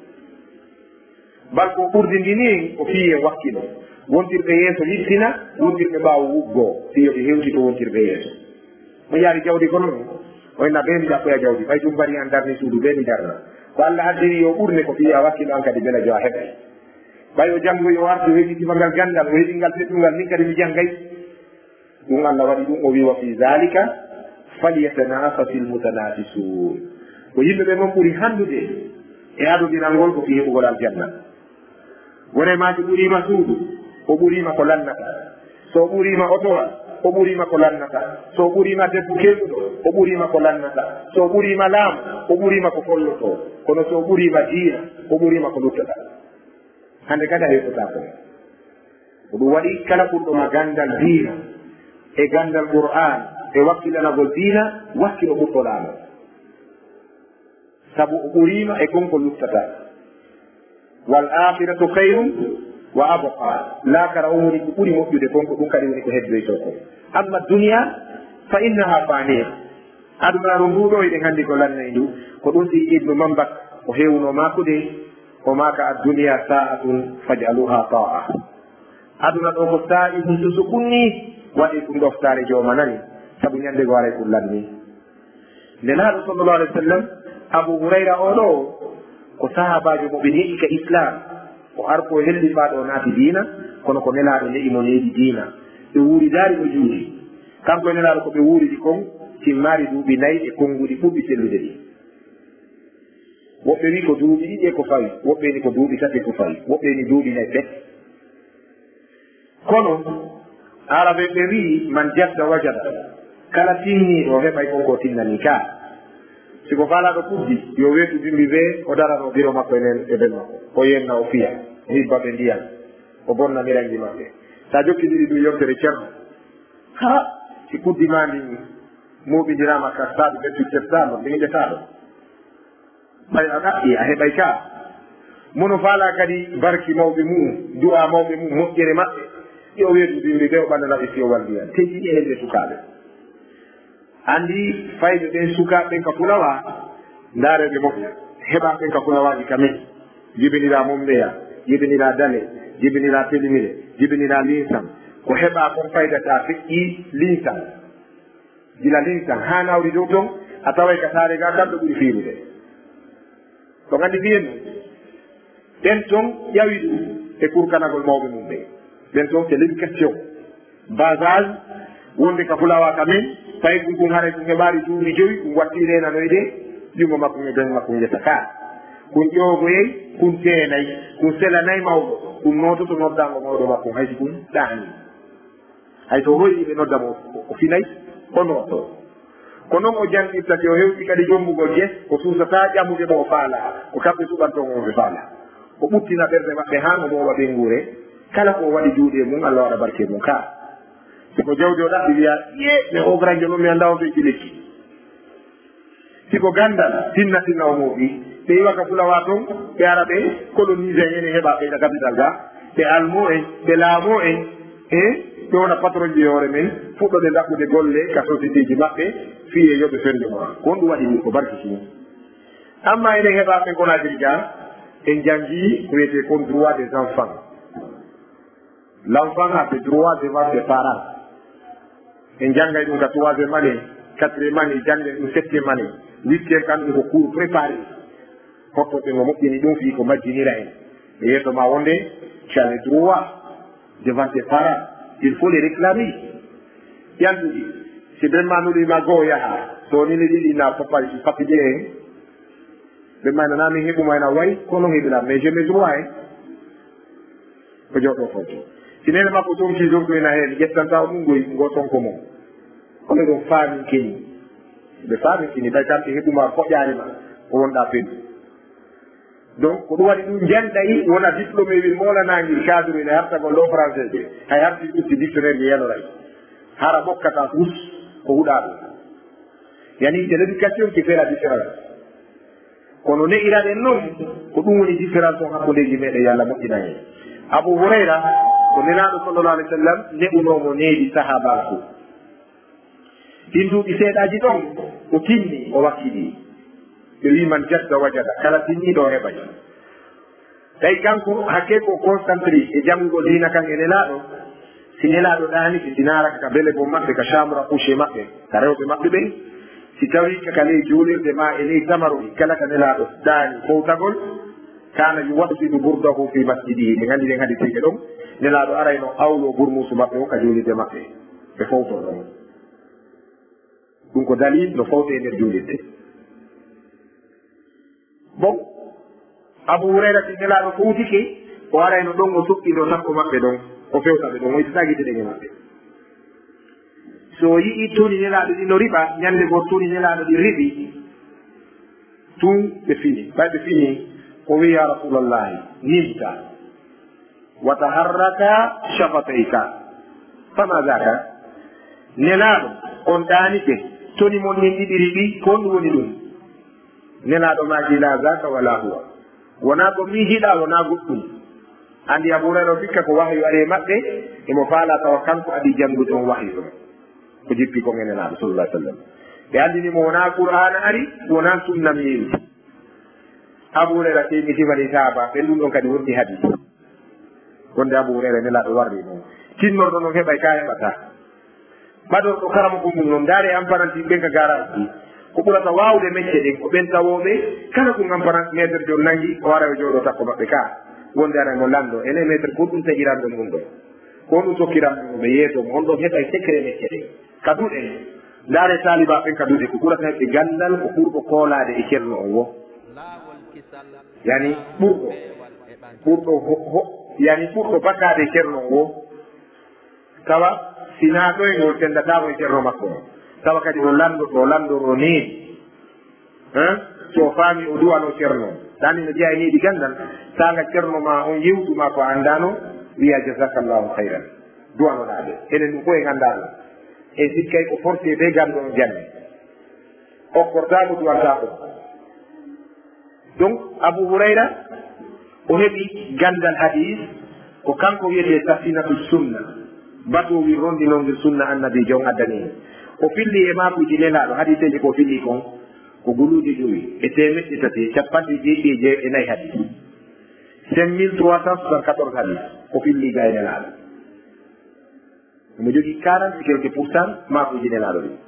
bal ko ɓurdindini en ko fiye wakkilo wontirɓe yeeso yittina wontirɓe ɓaawo wuggoo fiyo ɓe hewti to wontirɓe yeeso mo yaari jawdi kono ɗum oyna ɓe mi ɗakkoya jawdi ɓay ɗum mbari an darni suudu ɓe mi darna ko allah addiri yo ɓurne ko fiya wakkilo an kadi bela jo a heɓay ɓay o janngo yo artu heɗitima ngal gandal o heɗi ngal feɗɗungal min kadi mi janngay ɗum allah waɗi ɗum o wi wa fi zalika falyatanafasi lmutanafisun ko yimɓe ɓe noon ɓuri handude e adodinal ngol ko fi heɓugol aljanna woremaji ɓurima suudu o ɓurima ko lannata so ɓurima otowal o ɓurima ko lannata so ɓurima debbo kelɗuɗo o ɓurima ko lannata so ɓurima laamu o ɓurima ko folloto kono so ɓurima diina o ɓurima ko luttata hande kadi a heɓota kon ko ɗum waɗi kala ɓurɗoma gandal diina e gandal qur'an e wakkilanagol diina wakkilo ɓurɗoɗamo sabu o ɓurima e konko luttata wal akhiratu hayrun wa abqa lakara o woni ko ɓuri moƴƴude konko ɗum kadi woni ko heddoyto ko amma duniya fa innaha faniya adunaru nduɗo eɗen handi ko lannay ndu ko ɗum si ibnu mambak o hewno makude o maka adduniya sa'atun faj'aluha ta'a aduna ɗo ko sa'i ɗum so kunni waɗi ɗum ɗoftare joma nani sabu ñande go waray ɗum lanni nde laaɗo sallallahu alih w sallam abou hurayra oɗo ko sahabajo mo ɓe neɗi ka islam o arko helli faɗo naati diina kono ko nelaɗo neɗi mo neɗi diina ɓe wuuri daari ɗo juuɗi kanko e nelaɗo ko ɓe wuuridi kon timmari duuɓi nayyi e konnguɗi ɓuɓɓi sellude ɗi woɓɓe wi ko duuɓi ɗiɗi e ko fawi woɓɓe ni ko duuɓi tati ko fawi woɓɓe ni duuɓi nayi pet kono araɓe ɓe wi man jadda wajada kala tinniɗo heɓay konko tinnani ka siko faalaɗo kuddi yo weetu bimbi ɓe o darano biro makko enen e ɓen makko o yenna o fiya hibbaɓe ndiyan o bonna mirangi maɓɓe sa jokkiɗiɗi ɗum yontere ceerno ha si kuddi ma ndi muɓidirama ka saɗu vingt-huit septembre ndi hiƴetaɗo ɓay a ɗaɓɓi a heɓay ka mono faala kadi barki mawɓe mum du'a mawɓe mum moƴƴere maɓɓe yo weetu bimbi ɓe o ɓandanaɓe si o walliyan tejiɗi hen ɓe sukaɓe andi fayɓe ɓen sukaɓe ka fulawa ndareɓe moƴƴa heɓa ɓen ka fulawaji kamen jibinira momɓeya jibinira dane jibinira telimire jibinira linsam ko heɓa kon faydata feƴƴi linsam gila linsam ha nawri dow ton a taway ka saare ga kamɗo ɓuuri fiirude to gandi mbiyen ɗum ɓen ton ƴawi ɗum e kurkanagol mawɓe mum ɓe ɓen ton c'est l'éducation basage wonde ka fulawa kamen tawi ɗum kon haare ɗum heɓaari duuɓi joyi ɗum watti renanoyde jungo makko e ɓen makko ngesa ka kun ƴoogoyey kun teenayi kun selanayi mawɗo ɗum noototo noddango mawɗo makko haysi kun ɗaani hay to hoyi ɓe noddamo o finayi o notto ko noon o janɗirtake o hewɓi kadi jombugol ges o suusata ƴamude mo o faala ko kamɓe suɓanton on ɓe faala o ɓuttina ɓerde maɓɓe haa o moowa ɓenguure kala ko waɗi juuɗe mum Allah waɗa barke mum ka siko jawdi o ɗaɓɓi wiya ye mi ogranjo noon mi annda on feji lekki siko gandal tinna tinna o mooɓi ɓe yiwa ka fulawa toon ɓe ara ɓe colonisé ene heɓa ɓeyɗa capital ga ɓe almo en ɓe laamo en e ɓe wona patron ji hoore men fuɗɗoɓe ɗaɓɓude golle ka société ji maɓɓe fiye yoɓe fende ora ko on ɗum waɗi ni ko barki sini amma enen heɓa ɓe gonadiri ga en jangi ko wiyete kon droit des enfants l'enfant a des droits devant ses parents en janggay ɗum ka troisiéme année quatriéme année jangge ɗum septiéme année huitiéme kan ɗum ko cours préparé hottoɓe ngo moƴƴini ɗum fii ko majjinira en e yeeso ma wonde tu as le droit devant tes parents il faut les réclamer yanduɗi si ɓen manuɗima goo yaha so nini ɗiɗi na papa papide en ɓe mananami heɓuma ena wayi kono heɓilam mais j'ai mes droit en ko jawɗo foto si nene makko tonki jomɗo ena heen ƴettanta o ɗum goy ngo tonko mum kono ɗum faami keni ɓe faami keni ɓay kamɓe heɓuma foƴƴari ma ko wonɗa pendu donc ko ɗum waɗi ɗum jenɗayi wona diplômé wi molanagui cadre ene hartagol ɗo français ɓe hay harti usti dictionnaire ji yanoray hara ɓokkata tous ko huɗa ɗum yani c'est l'éducation qui fait la différence kono ne'iraɗen noon ko ɗum woni différence on hakkudeji meɗen yo Allah moƴƴina hen Abou Hurayra ko nenaɗo sallallah alih w sallam neɓunomo needi sahabaku ɗin duuɓi seeɗaji ɗon o tinni o wakkiɗi ɓe wi man jadda wajada kala tinniɗo heɓay tawi kanko hakke ko concentré e janngugo dina kan e nelaɗo si nelaɗo ɗaniki si naraka ka bele bo maɓɓe ka chambre à couché maɓɓe ka rewɓe maɓɓe ɓen si tawi ka ley juulirde ma e ley tamaroɗi kala ka nelaɗo ɗaani fowtagol kana yuwaddidu burdahu fi masjidihi ɓe gandi ɗen hadi tege ɗon nelaɗo arayno awlo burmusu maɓɓe o ka juulirde maɓɓe ɓe fowto ɗon ɗum ko dalil no fowte e nder juulirde bon Abou Hurayra ti nelaɗo fowtike o arayno ɗon o suɓɓiɗo sappo maɓɓe ɗon o fewtaɓe ɗon o ittitagide ɗen e maɓɓe so yii tuni nelaɗo ɗi no riɓa ñande goo tuni nelaɗo ɗi riɓi tun ɓe fini ɓay ɓe fini o wi ya rasulallahi nimta wa taharraka shafatayka fama daka nelaɗo on ɗanike toni mon nin ɗiɗi riɓi ko ɗum woni ɗum nelaɗo maji la zaka wala huwa wona ko mi hiɗa wona goɗɗum andi Abou Hurayra fikka ko wahyu are maɓɓe emo faala tawa kanko adi janngude on wahyu ɗon ko jippi kon e nelaɗo sallallah sallam ɓe andinimo wona qur'ana ari wona sunnam yeewi Abou Hurayra temi sifani sahaba ɓen ɗum ɗon kadi wonɗi hadis wonde Abou Hurayra nelaɗo warri noon tinnorɗo noon heɓay ka heɓata ɓaɗorɗo karama ko mum noon ndaare emparenti ɓen ka garanti ko ɓurata wawde mecce ɗen ko ɓen tawoɓe kala ko emparent métre jo nangi o wara o jooɗo takko maɓɓe ka wonde ara mo lando ene métre ko ɗum taƴiranɗo ɗum ɗon ko ɗum tokkiranɗo ɓe yeetomo on ɗon heɓay secret mecce ɗen kaduɗe ndaare taliba ɓen kaduɗe ko ɓurata heɓɓe gandal ko ɓurɗo koolade e ceerno on wo yani ɓurɗo ɓurɗo yani ɓurɗo bakkade ceerno ngo tawa sina ɗoygol tendatamo e ceerno makko o tawa kadi o landoto landoro neeɗi so faami o duwano ceerno tani no jeeya neeɗi gandal saga ceerno ma on yewtuma ko andano wiya jasakallahu hayran duwanoɗaɓe enen ɗum koye gandano e sikkay ko forcé be ganndo on janne okkortamo duwantako donc Abou Hurayra o heɓi gandal hadis ko kanko wiyete safinatu sunna bato wi rondinogir sunna annabi jon addani o filli e makuji nelaɗo hadiseji ko filli kon ko guluuje joyi e temeɗɗe tati capanɗe jeeɗiɗi e jee e nayyi hadis cinq mille trois cent soixante quatorze hadis o filli ga e nelaɗo omo jogui quarante quelque pourcent makuji nelaɗo ɗi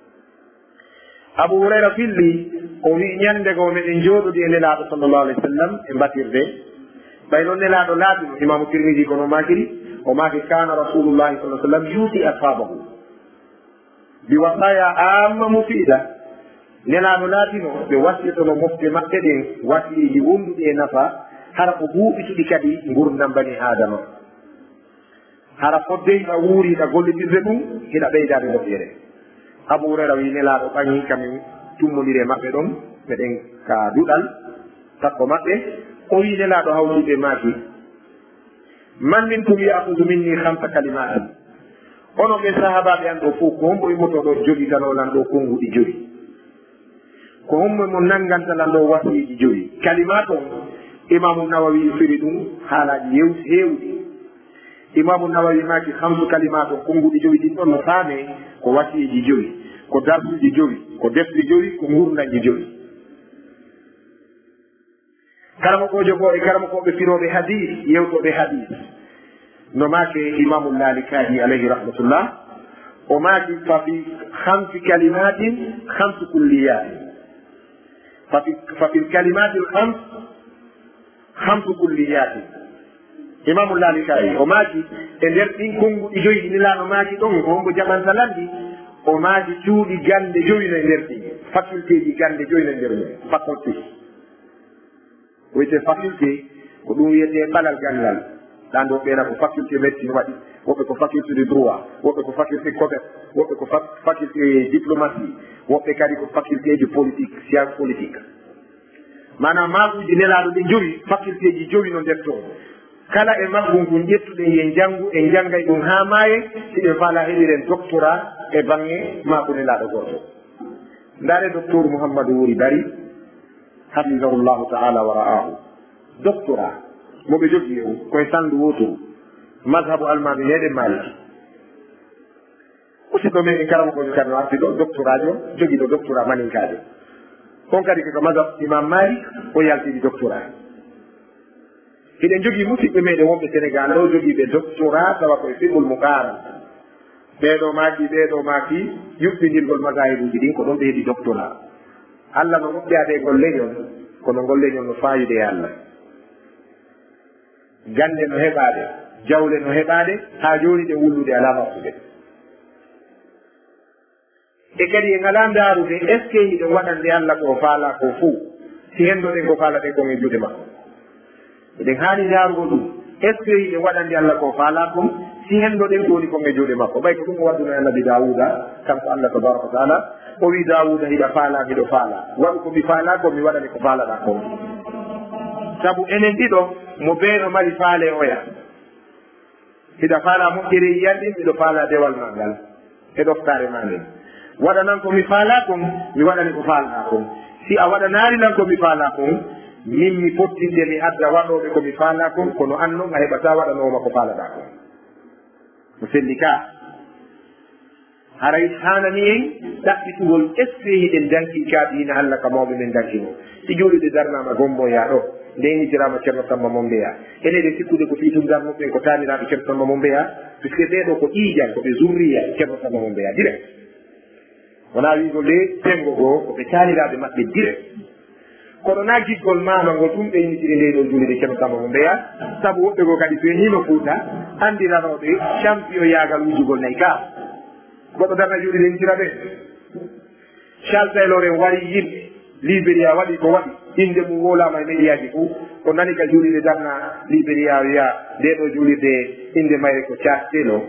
Abou Hurayra filli o wi ñande go meɗen jooɗodi e nelaɗo sallllahu alayhi wa sallam e mbatirde ɓay noon nelaɗo laaɓino imamu Tirmidi kono makiri o maki kana rasulullahi sallah sallam yuusi ashabahu bi wasaya amma mufida nelaɗo laatino ɓe wasiytono mofte maɓɓe ɗen wasiyiji wonduɗi e nafa hara ko huuɓituɗi kadi gurdam bani adama hara foddeyɗa wuuriɗa gollidirde ɗum hiɗa ɓeydade moƴƴere Abou Hurayra wi nelaɗo ɓaŋi kamin tummodire maɓɓe ɗon meɗen ka duɗal takko maɓɓe o wi nelaɗo hawtude maaki man min tum yaakudu minni hamsa kalimatin ono ɓe sahabaɓe an ɗo fof ko hombo immotoɗo jogi tanolan ɗo konguɗi joyi ko hombo mo nangantalan ɗo wasiyiji joyi kalimat on imamu Nawawi firi ɗum haalaji yew hewɗi imamu Nawawi maki hamsu kalimat on konguɗi joyi ɗin ɗon no faame ko wasiyiji joyi ko darsuji joyi ko defri joyi ko gurdaji joyi karamakojo ko e karamakoɓe firoɓe hadis yewtoɓe hadis no make imamu Lalikani alayhi rahmatullah o maki fafi hamsi kalimatin hamsu kulliyatin fafi fafi kalimatin hams hamsu kulliyatin imamu Lalikani o maki e nder ɗin konguɗi joyi ɗi nelaɗo maki ɗon ko hombo jamanta landi o maki cuuɗi gande joyi no nder ɗin faculté ji gande joyi no nder mum faculté wiyete faculté ko ɗum wiyete ɓalal gandal ɗan ɗo ɓeena ko faculté médecine waɗi woɓɓe ko faculté de droit woɓɓe ko faculté commerce woɓɓe ko faculté diplomatie woɓɓe kadi ko faculté de politique science politique manam makuji nelaɗo ɗe joyi faculté ji joyi no nder toon kala e makko ngu ƴettuɗen yen janngu en janngay ɗum haa maaye si ɓe faala heɗiren doctorat e baŋnge maako nelaɗo goto ndaare docteur Mouhammadou Wuri Bari hafisahullahu taala wa ra'ahu doctorat moɓe jogii o koye sandu wotoru mazhabu almami meɗen maliki musidɗo meɗen karama kojo kadi no arti ɗo doctorat jo jogii ɗo doctorat maninkajo on kadi koko mazhab imam malik o yaltiɗi doctorat hiɗen jogii musidɓe meɗen wonɓe sénégal ɗo jogiiɓe doctorat tawa koye fiɓol mo kaara ɓeeɗo maaki ɓeeɗo maaki yuɓɓindirgol magahibuji ɗin ko ɗon ɓe heeɗi doctorat allah no moƴƴade ngol leñol kono ngol leñol no fayide e allah gande no heɓaade jawle no heɓaade haa jooni ɗe wullude alaa maftude e kadi en alaa ndaarude est ce que hiɗen waɗande allah ko faala ko fuu si henndoɗen ko faala ɗen kon e juuɗe makko eɗen haani ndaarugo ɗum est ce que hiɗen waɗande allah ko faala kon si henndoɗen ko woni kon e juuɗe makko ɓay ko ɗum o wadduno e annabi dawuda kanko allah tabaraka wa taala o wi dawuda hiɗa faala miɗo faala waɗu ko mi faala ko mi waɗani ko faalaɗa kon sabu enen ɗiɗo mo beeno mari faale oya hiɗa faala moƴƴere yiyanɗin miɗo faala dewal ma ngal e ɗoftare ma nden waɗanan ko mi faala kon mi waɗani ko faalaɗa kon si a waɗanaarinan ko mi faala kon min mi fottinde mi adda waɗoɓe ko mi faala kon kono an noon a heɓata waɗanoma ko faalaɗa kon mo selli ka haray hanani en ɗaɓɓitugol est ce que hiɗen danki kaaɗina allah ka mawɓe men dankino si jooɗiɗe darnama gomboya ɗo nden hijirama ceerno samba mombeya eneɗen sikkude ko fiitum darnuɓen ko taniraɓe ceerno samba mombeya puisque ɓeɗo ko ƴiijan koɓe zurriya ceerno samba mombeya direct wona wigo le tengo goo koɓe taniraɓe maɓɓe direct kono na giggol mama ngo ɗum ɓe yimitiri nde ɗo juulide ceerno samba mombeya saabu woɓɓe goo kadi so yenino fuuta andiranoɓe champion yagal wujugol nayyi ka goɗɗo darna juuɗe nden tira ɓe Charles Taylor en wari yimɓe Libéria waɗi ko waɗi inde mum wolama e médiaji fuu ko nani ka juulirde darna Libéria wiya nde ɗo juulirde inde mayre ko Thiasteno.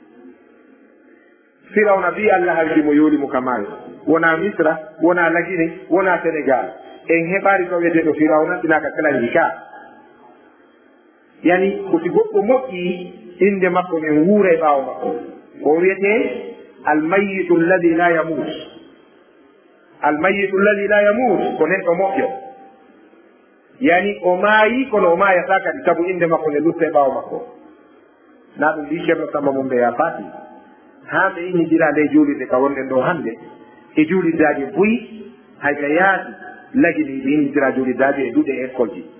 Firawna wi Allah halkimo yoolimo ka maayo wona Misra wona Lagine wona Sénégal en heɓari ko wiyeteɗo Firawna sinaka kalanji ka yani ko si goɗɗo moƴƴi inde makko men wuura e ɓaawo makko ko wiyete almayitu alladi la yamut almayitu alladi la yamut ko neɗɗo moƴƴo yani o maayi kono o maayata kadi sabu inde makko nde lutta e ɓaawo makko na ɗum mbi ceerno Samba mum ɓe ya faati haa ɓe innidira nde juulirde ka wonɗen ɗo hannde e juulirdaji boyi hay ka yaadi lagini ɓe innidira juulirdaji e duuɗe e école ji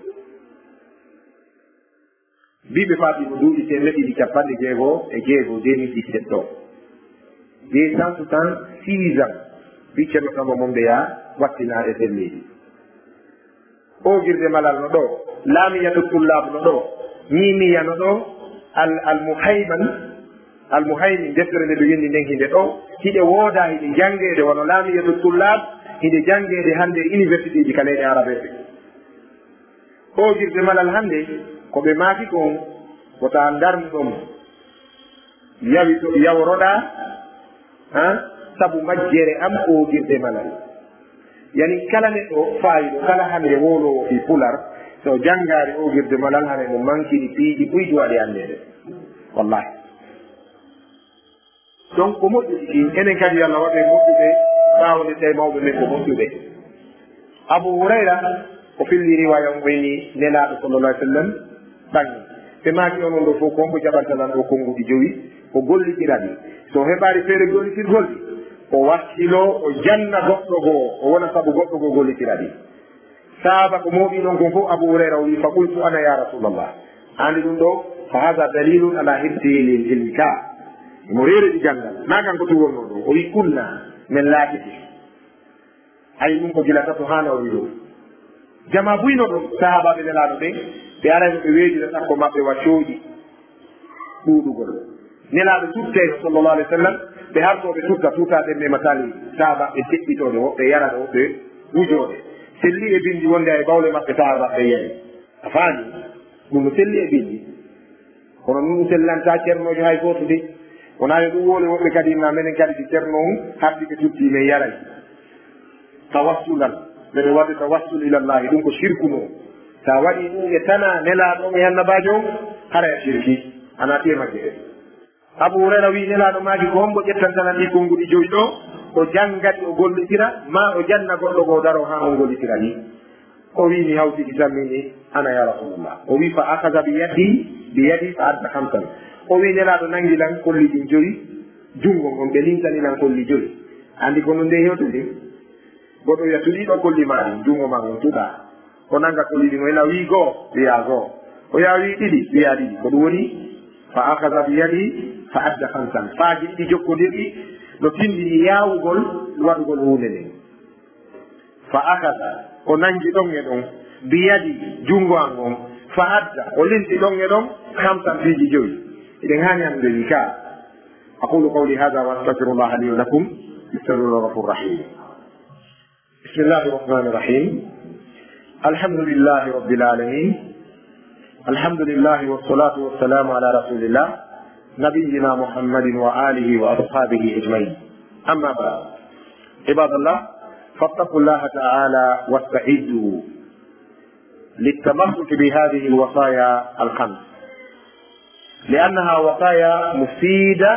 mbiɓe faati ko duuɓi temedde ɗiɗi capanɗe jeegoo e jeegoo deux mille dix-sept ɗo des cent soixante six ans mbi ceerno Samba mum ɓe ya wattina e selleji ogirde malal no ɗo laamiyatu tullab no ɗo ñimiya no ɗo al almuhayman almuhaymin deftere nde ɓe windi nden hinde ɗo hiɗe wooda hiɗe janngede wono laamiyatu tullab hiɗe janngede hannde université ji ka leyɗe arabeɓe ogirde malal hannde ko ɓe maaki kon wota darni ɗon yawi to yawroɗa han sabu majjere am ogirde malal yani kala neɗɗo faayiɗo kala hande wolowo fi pular so janngari ogirde malal hane mo mankini piiji ɓuydi waɗi andede wallahi donc ko moƴƴuɗi ɗi enen kadi Allah waɗe moƴƴuɓe ɓawde tawi mawɓe men ko moƴƴuɓe Abou Hurayra o filli riwaya on wayni nelaɗo sallallah alih w sallam ɓangi ɓe maaki onon ɗo fof konko jaɓantalan ɗo konnguɗi joyi o gollitiraɗi so heɓari feere gollitirgolɗi o wakkilo o janna goɗɗo goo o wona sabu goɗɗo goo gollitiraɗi saaba ko mooɓi ɗon kon fof Abou Hurayra o wi fa qultu ana ya rasulallah andi ɗum ɗo fa hada dalilun ala hirti lil ilmi ka mo reereɗi janngal ma kanko tu wonno ɗo o wi kunna min laatiti hay ɗum ko gila tato hana o wi ɗum jama buyno ɗum sahabaɓe nelaɗo ɓe ɓe arano ɓe weedira sakko maɓɓe wa cooɗi ɗuuɗugol nelaɗo tutte sallallah alih w sallam ɓe hartoɓe tutta tutaɗen mema tali sahabaɓe teɓɓitoɗe woɓɓe yaraɗe woɓɓe wujoɗe selli e bindi wonde ay bawle maɓɓe sahabaɓe yayi a faami ɗum no selli e bindi kono ɗum sellanta ceernojo hay goto de wonayo ɗum wole woɓɓe kadi na menen kadi si ceerno um harɗi ɓe tutti men yaray tawassulan mbeɗe waɗde tawassul ilallahi ɗum ko shirkuno sa waɗi ɗum e tana nelaɗo e annabajo hara e shirki ana temake e Abou Hurayra wi nelaɗo maaki ko hombo ƴettantanan ɗi konnguɗi joyi ɗo o janngati o gollitira ma o janna goɗɗo goo daro ha on gollitira ni o wi mi hawtiki sammini ana ya rasulullah o wi fa akaza bi yadi bi yadi fa adda hamsan o wi nelaɗo nangilan kolli ɗin joyi junngo ngon ɓe limtanilan kolli joyi andi kono nde hewtude goɗɗo wiya tuɗiɗo kolli ma ɗin junngo ma ngon tuɗa o nanga kolli ɗin o ena wi goo wiya goo o ya wi ɗiɗi wiya ɗiɗi ko ɗum woni fa akaza bi yadi fa adda hamsan faaji ɗiɗi jokkodirɗi no tindini yaawugol waɗugol hunde nden fa akaza o nangi ɗon e ɗon biyadi junngo an on fa adda o linti ɗon e ɗon hamsan fiiji joyi eɗen haani hande wi ka aqulu qawli hada wa astahfirullah li wa lakum istaghfiruhu ghafurur rahim bismillahi rahmani rahim alhamdulillahi rabbil alamin alhamdulillahi wassalatu wassalamu ala rasulillah نبينا محمد وآله وأصحابه أجمعين أما بعد عباد الله فاتقوا الله تعالى واستعدوا للتمسك بهذه الوصايا الخمس لأنها وصايا مفيدة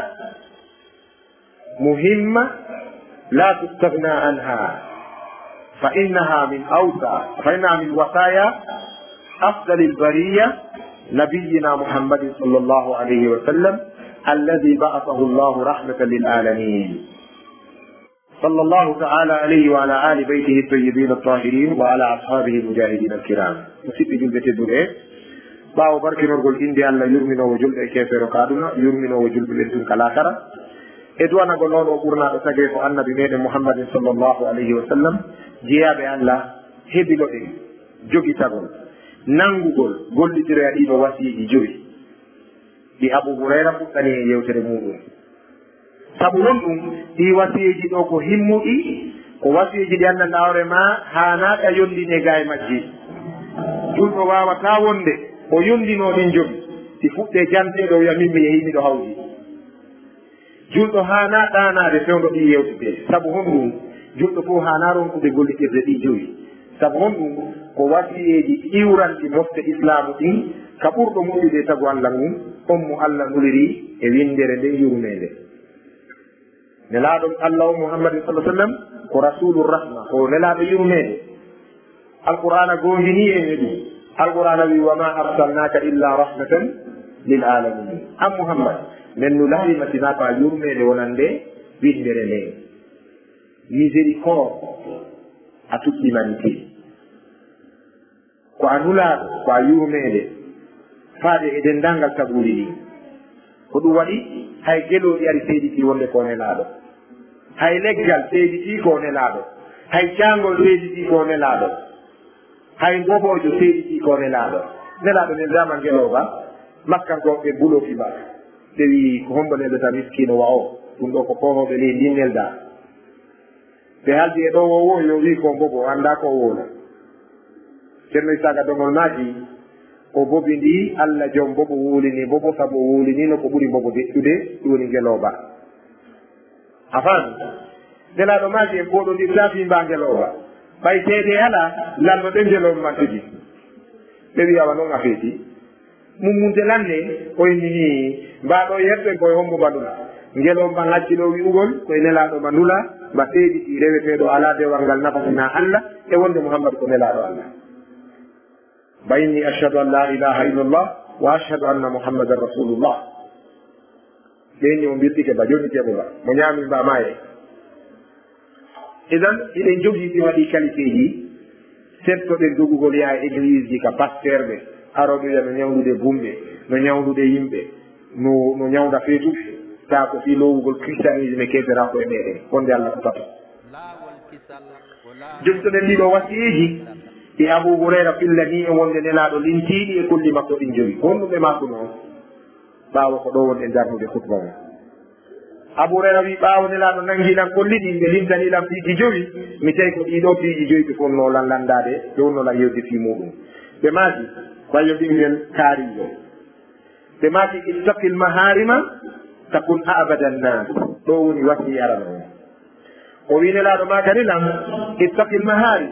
مهمة لا تستغنى عنها فإنها من أوسع فإنها من وصايا أفضل البرية نبينا محمد صلى الله عليه وسلم الذي بعثه الله رحمة للعالمين صلى الله تعالى عليه وعلى آل بيته الطيبين الطاهرين وعلى أصحابه المجاهدين الكرام مسيب جلبة الدنيا باو بركي نرغل إندي أن يرمنا وجلب كيفر قادنا يرمنا وجلب لسن كالآخرة إدوانا قلون وقرنا تساقف أن بمين محمد صلى الله عليه وسلم جياب أن لا هبلو إن جوكي تغل nangugol gollitire a ɗiɗo wasiiji joyi ɗi Abou Hurayra fuɗɗani e yewtere muɗum sabu non ɗum ɗi wasiiji ɗo ko himmuɗi ko wasiji ɗi anndanɗa hoore ma hanaɗa yondine ga e majji. Julɗo wawata wonde o yondino ɗin jogi si fuɗɗe janteɗo wiya min mi yehimiɗo hawdi. Julɗo hana ɗanade fewdo ɗi yewtete saabu honɗum julɗo fof hana ronkude gollitirde ɗi joyi saabu honɗum ko wasiyeji iwranɗi mofte islamu ɗin ka ɓurɗo moƴƴude tagu Allah ngun on mo Allah nuliri e windere nde yurmede. Nelaɗo Allah o Muhammadin sallallahu alaihi wasallam ko rasulur rahma ko nelaɗo yurmede. Alqur'ana gongini en e ɗum. Alqur'ana wi wama arsalnaka illa rahmatan lil alamin. Am Muhammad men nulari sina ko a yurmede wonande windere nde miséricorde a toute l'humanité. Ko a nulaɗo ko a yurmede faade e dendangal sabuuli ɗi ko ɗum waɗi hay geloɗi ari seeɗiti wonde ko nelaɗo, hay leggal seeɗiti ko nelaɗo, hay cangol seeɗiti ko nelaɗo, hay bobojo seeɗiti ko nelaɗo. Nelaɗo nen zaman geloba makkankoɓe buloki ba ɓe wi ko homboneɗo ta miskino wa o ɗum ɗo ko kohoɓe ley ndinnelda ɓe haldi e ɗo wo wo yo wi ko bobo anda ko wona ceerno Isaaka Domol maaji o bobi ndi Allah joom bobo wuulini bobo sabu o wuulinino ko ɓuri bobo deƴƴude ɗum woni ngeloba a faami nelaɗo maaji en ɓoɗo ndi saafi mba ngeloba ɓay seede ala lanno ɗe ngeloba man tigi ɓe wiyawa noon a feeti mummunte lanne koyni mbaɗo yerɗen koye hombo bandula ngelo mba haccilo wi'ugol koye nelaɗo ma ndula mba seeɗiti reweteɗo ala dewal ngal nafasina Allah e wonde Muhammad ko nelaɗo Allah. Bayni ashhadu an la ilaha illallah wa ashhadu anna muhammadan rasulullah. ɓeni o mbirɗike ba jonnitemo ba mo ñaami mba maye. Idan iɗen jogii ɗi waɗi qualité ji settoɗen dogugol yaha église ji ka pasteur ɓe aroɓe wiya no ñawdude bumɓe no ñawdude yimɓe no no ñawda feetuɓe ta ko fi lowugol christianisme keesera ko e meɗen wonde Allah ko tata. Joftoɗen ɗiɗo wasiyeji e Abou Hurayra fillani e wonde nelaɗo lintiɗi e kolli makko ɗin jogi honɗum e makko noon ɓaawo ko ɗo wonde darnude khutba mo. Abou Hurayra wi ɓaawo nelaɗo nangiɗan kolli ɗi ɓe lintaniɗan piiji joyi mi tawi ko ɗiɗo piiji joyi ɓe fonnolan landade ɓe wonnolan yewde fi muɗum ɓe maati wayo ɓingel kaariɗo ɓe maati ittaqil maharima takun abada nnas ɗo woni wasi arano o wi nelaɗo ma kadi lam ittaqil maharim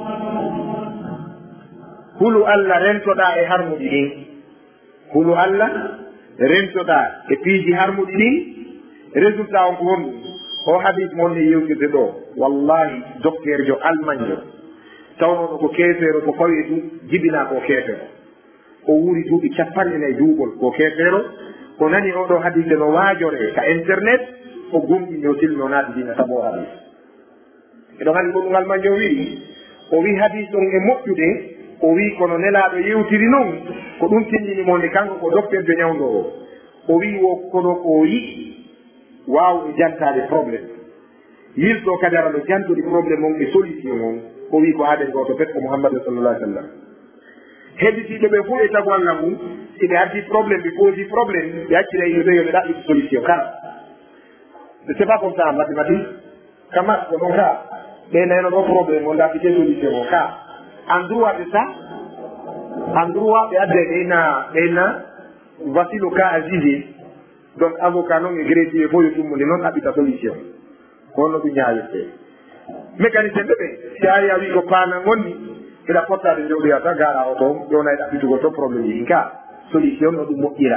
hulu Allah rentoɗa e harmuɗi ɗin hulu Allah rentoɗa e piiji harmuɗi ɗin résultat on ko honɗum o hadis mon ne yewtirde ɗo wallahi docteur jo almanjo tawnoɗo ko keefeero ko fawi tu jibina ko keefeero o wuri duuɓi capanɗe nayi duuɓol ko keefeero o nani oɗo hadise no waajore ka internet o gumɗini o tilmi o naati dina sabu o hadis eɗon handi ɗum almanjo wi o wi hadis ɗon e moƴƴude o wi kono nelaɗo yewtiri noon ko ɗum tindinimo nde kanko ko docteur jo ñawdo o o wi wo kono o yiɗi wawɓe jantade probléme yirɗo kadi ara no jantude probléme on e solution on o wi ko aden goto pet ko Muhammadu sallallah alih sallam hedditiɓe ɓe fof e tagu Allah mum siɓe addi probléme ɓe posi probléme ɓe accira yimɓe ɓe yoɓe ɗaɓɓiti solution kala c'est pas comme ça en mathématique kamat ko ɗon ka ɓe nayno ɗo probléme o ɗaɓɓite solution o ka en droit de ça en droit ɓe adde ɓeyna ɓeyna wasilo ka a jugé donc avocat noon e greffier fof yo tummude noon ɗaɓɓita solution ko honno ɗum ñaawirte mécanicien ɓe ɓe si ari a wi ko paana gonni eɗa pottade jowɗoya tan gara o toon ƴowna e ɗaɓɓitugo to probléme ji ka solution no ɗum moƴƴira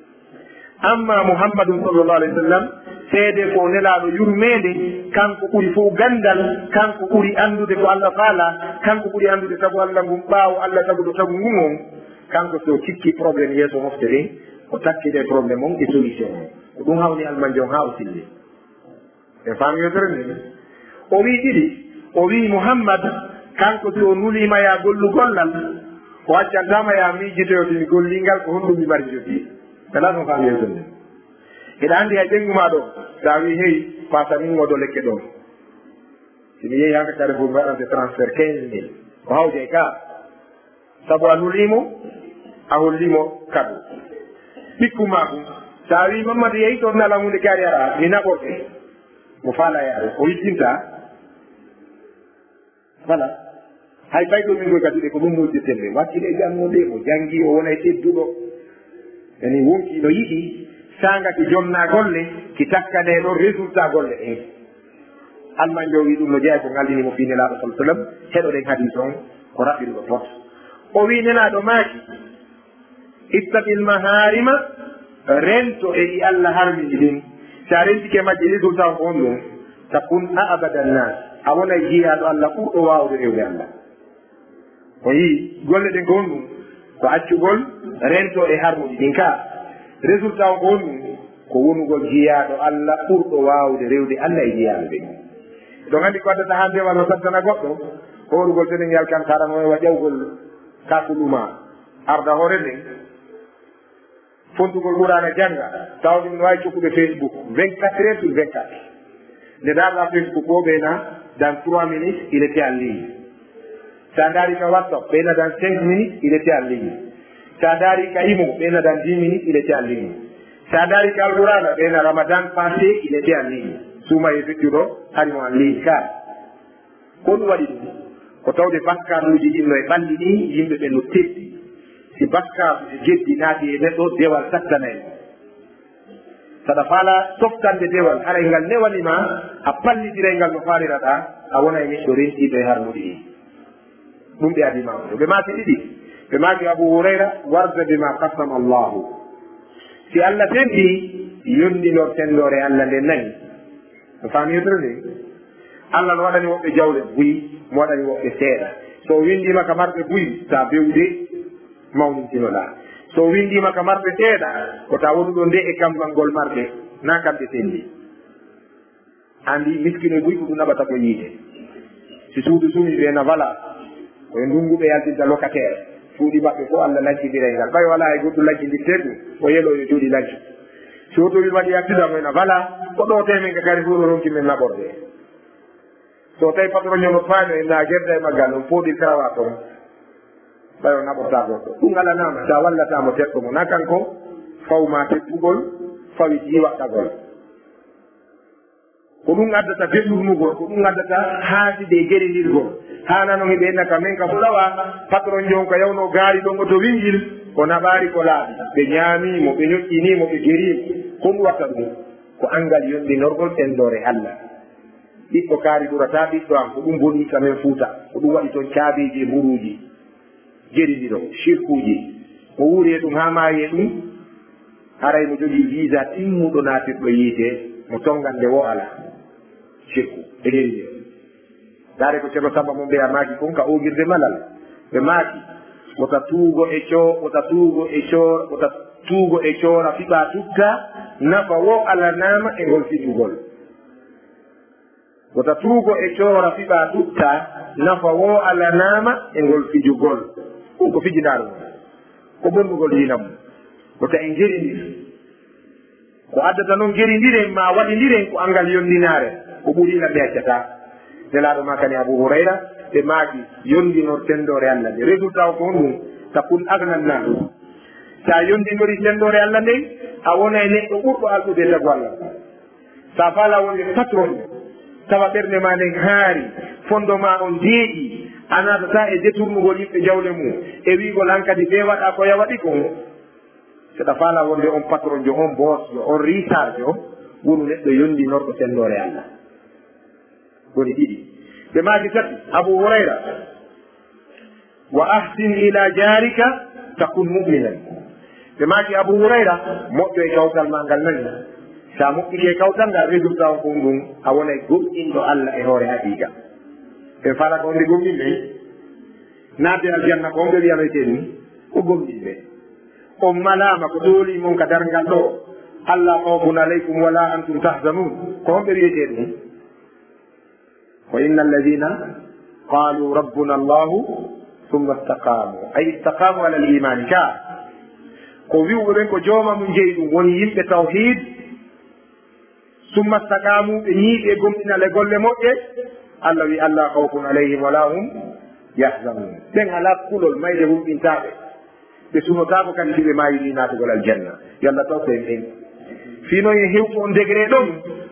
amma Muhammadum sallallah alayhi wa sallam seede ko nelaɗo yurmede kanko ɓuuri fof gandal kanko ɓuuri andude ko Allah faala kanko ɓuuri andude tagu Allah ngum ɓaawo Allah taguɗo tagu ngum on kanko so cikki probléme yeeso mofte ɗen o takkide probléme on e solution on ko ɗum hawni almanjo on ha o silli en faami yewtere nde o wi ɗiɗi o wi Muhammad kanko si o nulima ya gollugollal o accantama ya miijitoyotimi gollingal ko honɗum mi mari jogii ala no faami yewtere nde eɗa anndi hay ɓenguma ɗo sa wi hey pasamin wodo lekke ɗon simi yehi hanka kare fo mi waɗante transfert quinze mille o hawde e ka sabu a nulimo a hollimo kadu ɓikku makum sa wi Mamadou yehi ɗon nala hunde kaari ara mi naɓote mo faala yaade o yittinta voilà hay ɓayɗo min koy kadi ɗe ko ɗum mujjirten ɓe wakkile jangude mo jangi o wona e tedduɗo eni wonki no yiɗi sanga ki jomna golle ki takkane ɗo résultat golle ɗen alman jo wi ɗum no jeeya ko ngaldinimo fi nelaɗo sah sallam heɗo ɗen hadis on ko raɓɓiruɗo fot o wi nenaɗo maaki ittabil maharima rento e ɗi allah harmini ɗin sa rentike majje résultat ko on ɗum takun a abadan nas a wonay jiyaɗo allah ɓurɗo wawde rewde allah o yii golle ɗen ko on ɗum ko accugol rento e harmuɗi ɗin ka résultat o ko on ɗum ko wonugol jiyaɗo allah ɓurɗo wawde rewde allah e jiyaɗo ɓe ɗon andi ko addata ha ndewal o saddana goɗɗo horugol tenen yalkantarano e wa ƴawgol kakuluma arda hoore nden fontugol ɓurana janga taw ɗum no wawi cokkuɓe facebook vingt quatre heures sur vingt quatre nde darɗa facebook o ɓeyna dans trois minutes il était en ligne sa daari ka whatsapp ɓeyna dans cinq minutes il était en ligne sa daari ka imo ɓeyna dans dix minutes il était en ligne sa daari ka alqurana ɓeyna ramadan passé il était en ligne suma e feccuɗo harimo en ligne ka ko ɗum waɗi ɗum ko tawde bakkaruji ɗinno e ɓalli ɗi yimɓe ɓe no teddi si bakkaru e jeddi naati e neɗɗo dewal sattanayi saɗa faala toftande dewal haray ngal newanima a pallidiray ngal no faaliraɗa a wona e neɗɗo rentiɗo e harmuɗi ɗi ɗum ɓe adimama ɓe maaki ɗiɗi ɓe maaki abou hurayra warda bima qasama allahu si allah tendi yondinor tendore allah nde nani no faamiyotere nde allah no waɗani woɓɓe jawle buyi mo waɗani woɓɓe seeɗa so windima ka marɓe buyi ta bewde mawnintinoɗa so windima ka marɓe seeɗa ko ta wonuɗo nde e kambalngol marɓe na kamɓe tendi andi miskino buyi ko ɗum naɓata ko yiite si suudu sumi ɓe na wala koye ndunguɓe yaltinta locataire suuɗi maɓɓe fof allah lanccidiray ngal ɓay wala e goɗɗo lanccidirte ɗum o yelo yo jooɗi lancu si woto wi waɗi yattidamo ena wala ko ɗo temen ka kadi fof ɗo ronki men naɓorde so tawi patron ñono faano e na gerda e maggal on fooɗi krawa ton ɓay o naɓorta goɗɗo ɗum alanama sa wallatamo teɗɗo mo na kanko fawma teɓɓugol fawi jiwaɗɗagol ko ɗum addata beɗɗurnugol ko ɗum addata haaside e gerendirgol hanano hiɓe ennaka min ka fulawa patron jon ko yawno gaari ɗon oto wingil o naɓaari ko laaɓi ɓe ñaamimo ɓe ñoƴƴinimo ɓe gerimo ko ɗum watta ɗum ko angal yondinorgol tendore allah ɓiɗɗo kaari ɓurata ɓiɗɗo am ko ɗum boni kamen fuuta ko ɗum waɗi toon caabeji e mburuji gerindiro shirkuji mo wuuri e ɗum ha maayi e ɗum haray mo jogii visa timmuɗo naatirɗo yiite mo tongande wo ala shirku e gerindiro daare ko ceerno samba mum ɓeya maaki kon ka ogirde malal ɓe maaki wota tuugo e coo wota tuugo e coo wota tuugo e coora fiɓa tukka nafa wo ala naama e ngol fijugol wota tuugo e coora fiɓa tukka nafa wo ala naama e ngol fijugol ɗum ko fijinaɗo mum ko bonnugol diina mum wota en gerindir ko addata noon gerindiren ma waɗidiren ko angal yondinare ko ɓuriina ɓe accata nelaɗo ma kani abou hurayra ɓe maaki yondinor tendore allah nde résultat o ko on ɗum takun agnan nas sa yondinori tendore allah nden a wona e neɗɗo ɓurɗo alɗude tago allah sa faala wonde patron tawa ɓernde ma nden haari fondo ma on deeƴi a natata e détournugol yimɓe jawle mum e wiigol han kadi ɓe waɗa ko yawaɗi ko seɗa faala wonde on patron jo on boss jo on risage o wonu neɗɗo yondinorɗo tendore allah woni ɗiɗi ɓe maaki tati abou hurayra wa ahsin ila jarika takun muminan ɓe maaki abou hurayra moƴƴo e kawtal ma ngal nani sa moƴƴike kawtal ngal résultat on kon ɗum a wonay gomɗinɗo allah e hoore haqiqa ɓe fala ko onde gomɗinɓe naatde aljanna ko on ɓe wiyamete ɗum ko gomɗinɓe on malama ko ɗooli mon ka darngal ɗo allah khawfun aleykum wala antum tahzanun ko on ɓe wiyete ɗum wa inna alladina qalu rabbuna allahu thumma istaqamu ay istaqamu ala limani ka ko wiwɓe ɓen ko jooma mum jeeyi ɗum woni yimɓe tawhid summa istaqamu ɓe ñiiɓe gomɗinale golle moƴƴe allah wi allah khawfun alayhim wala hum yahzanun ɓen ala kulol mayde humɓintaɓe ɓe sunotako kadi siɓe mayiɗi natugol aljanna yo allah tawko en ɓen fino e hewtu on degré ɗon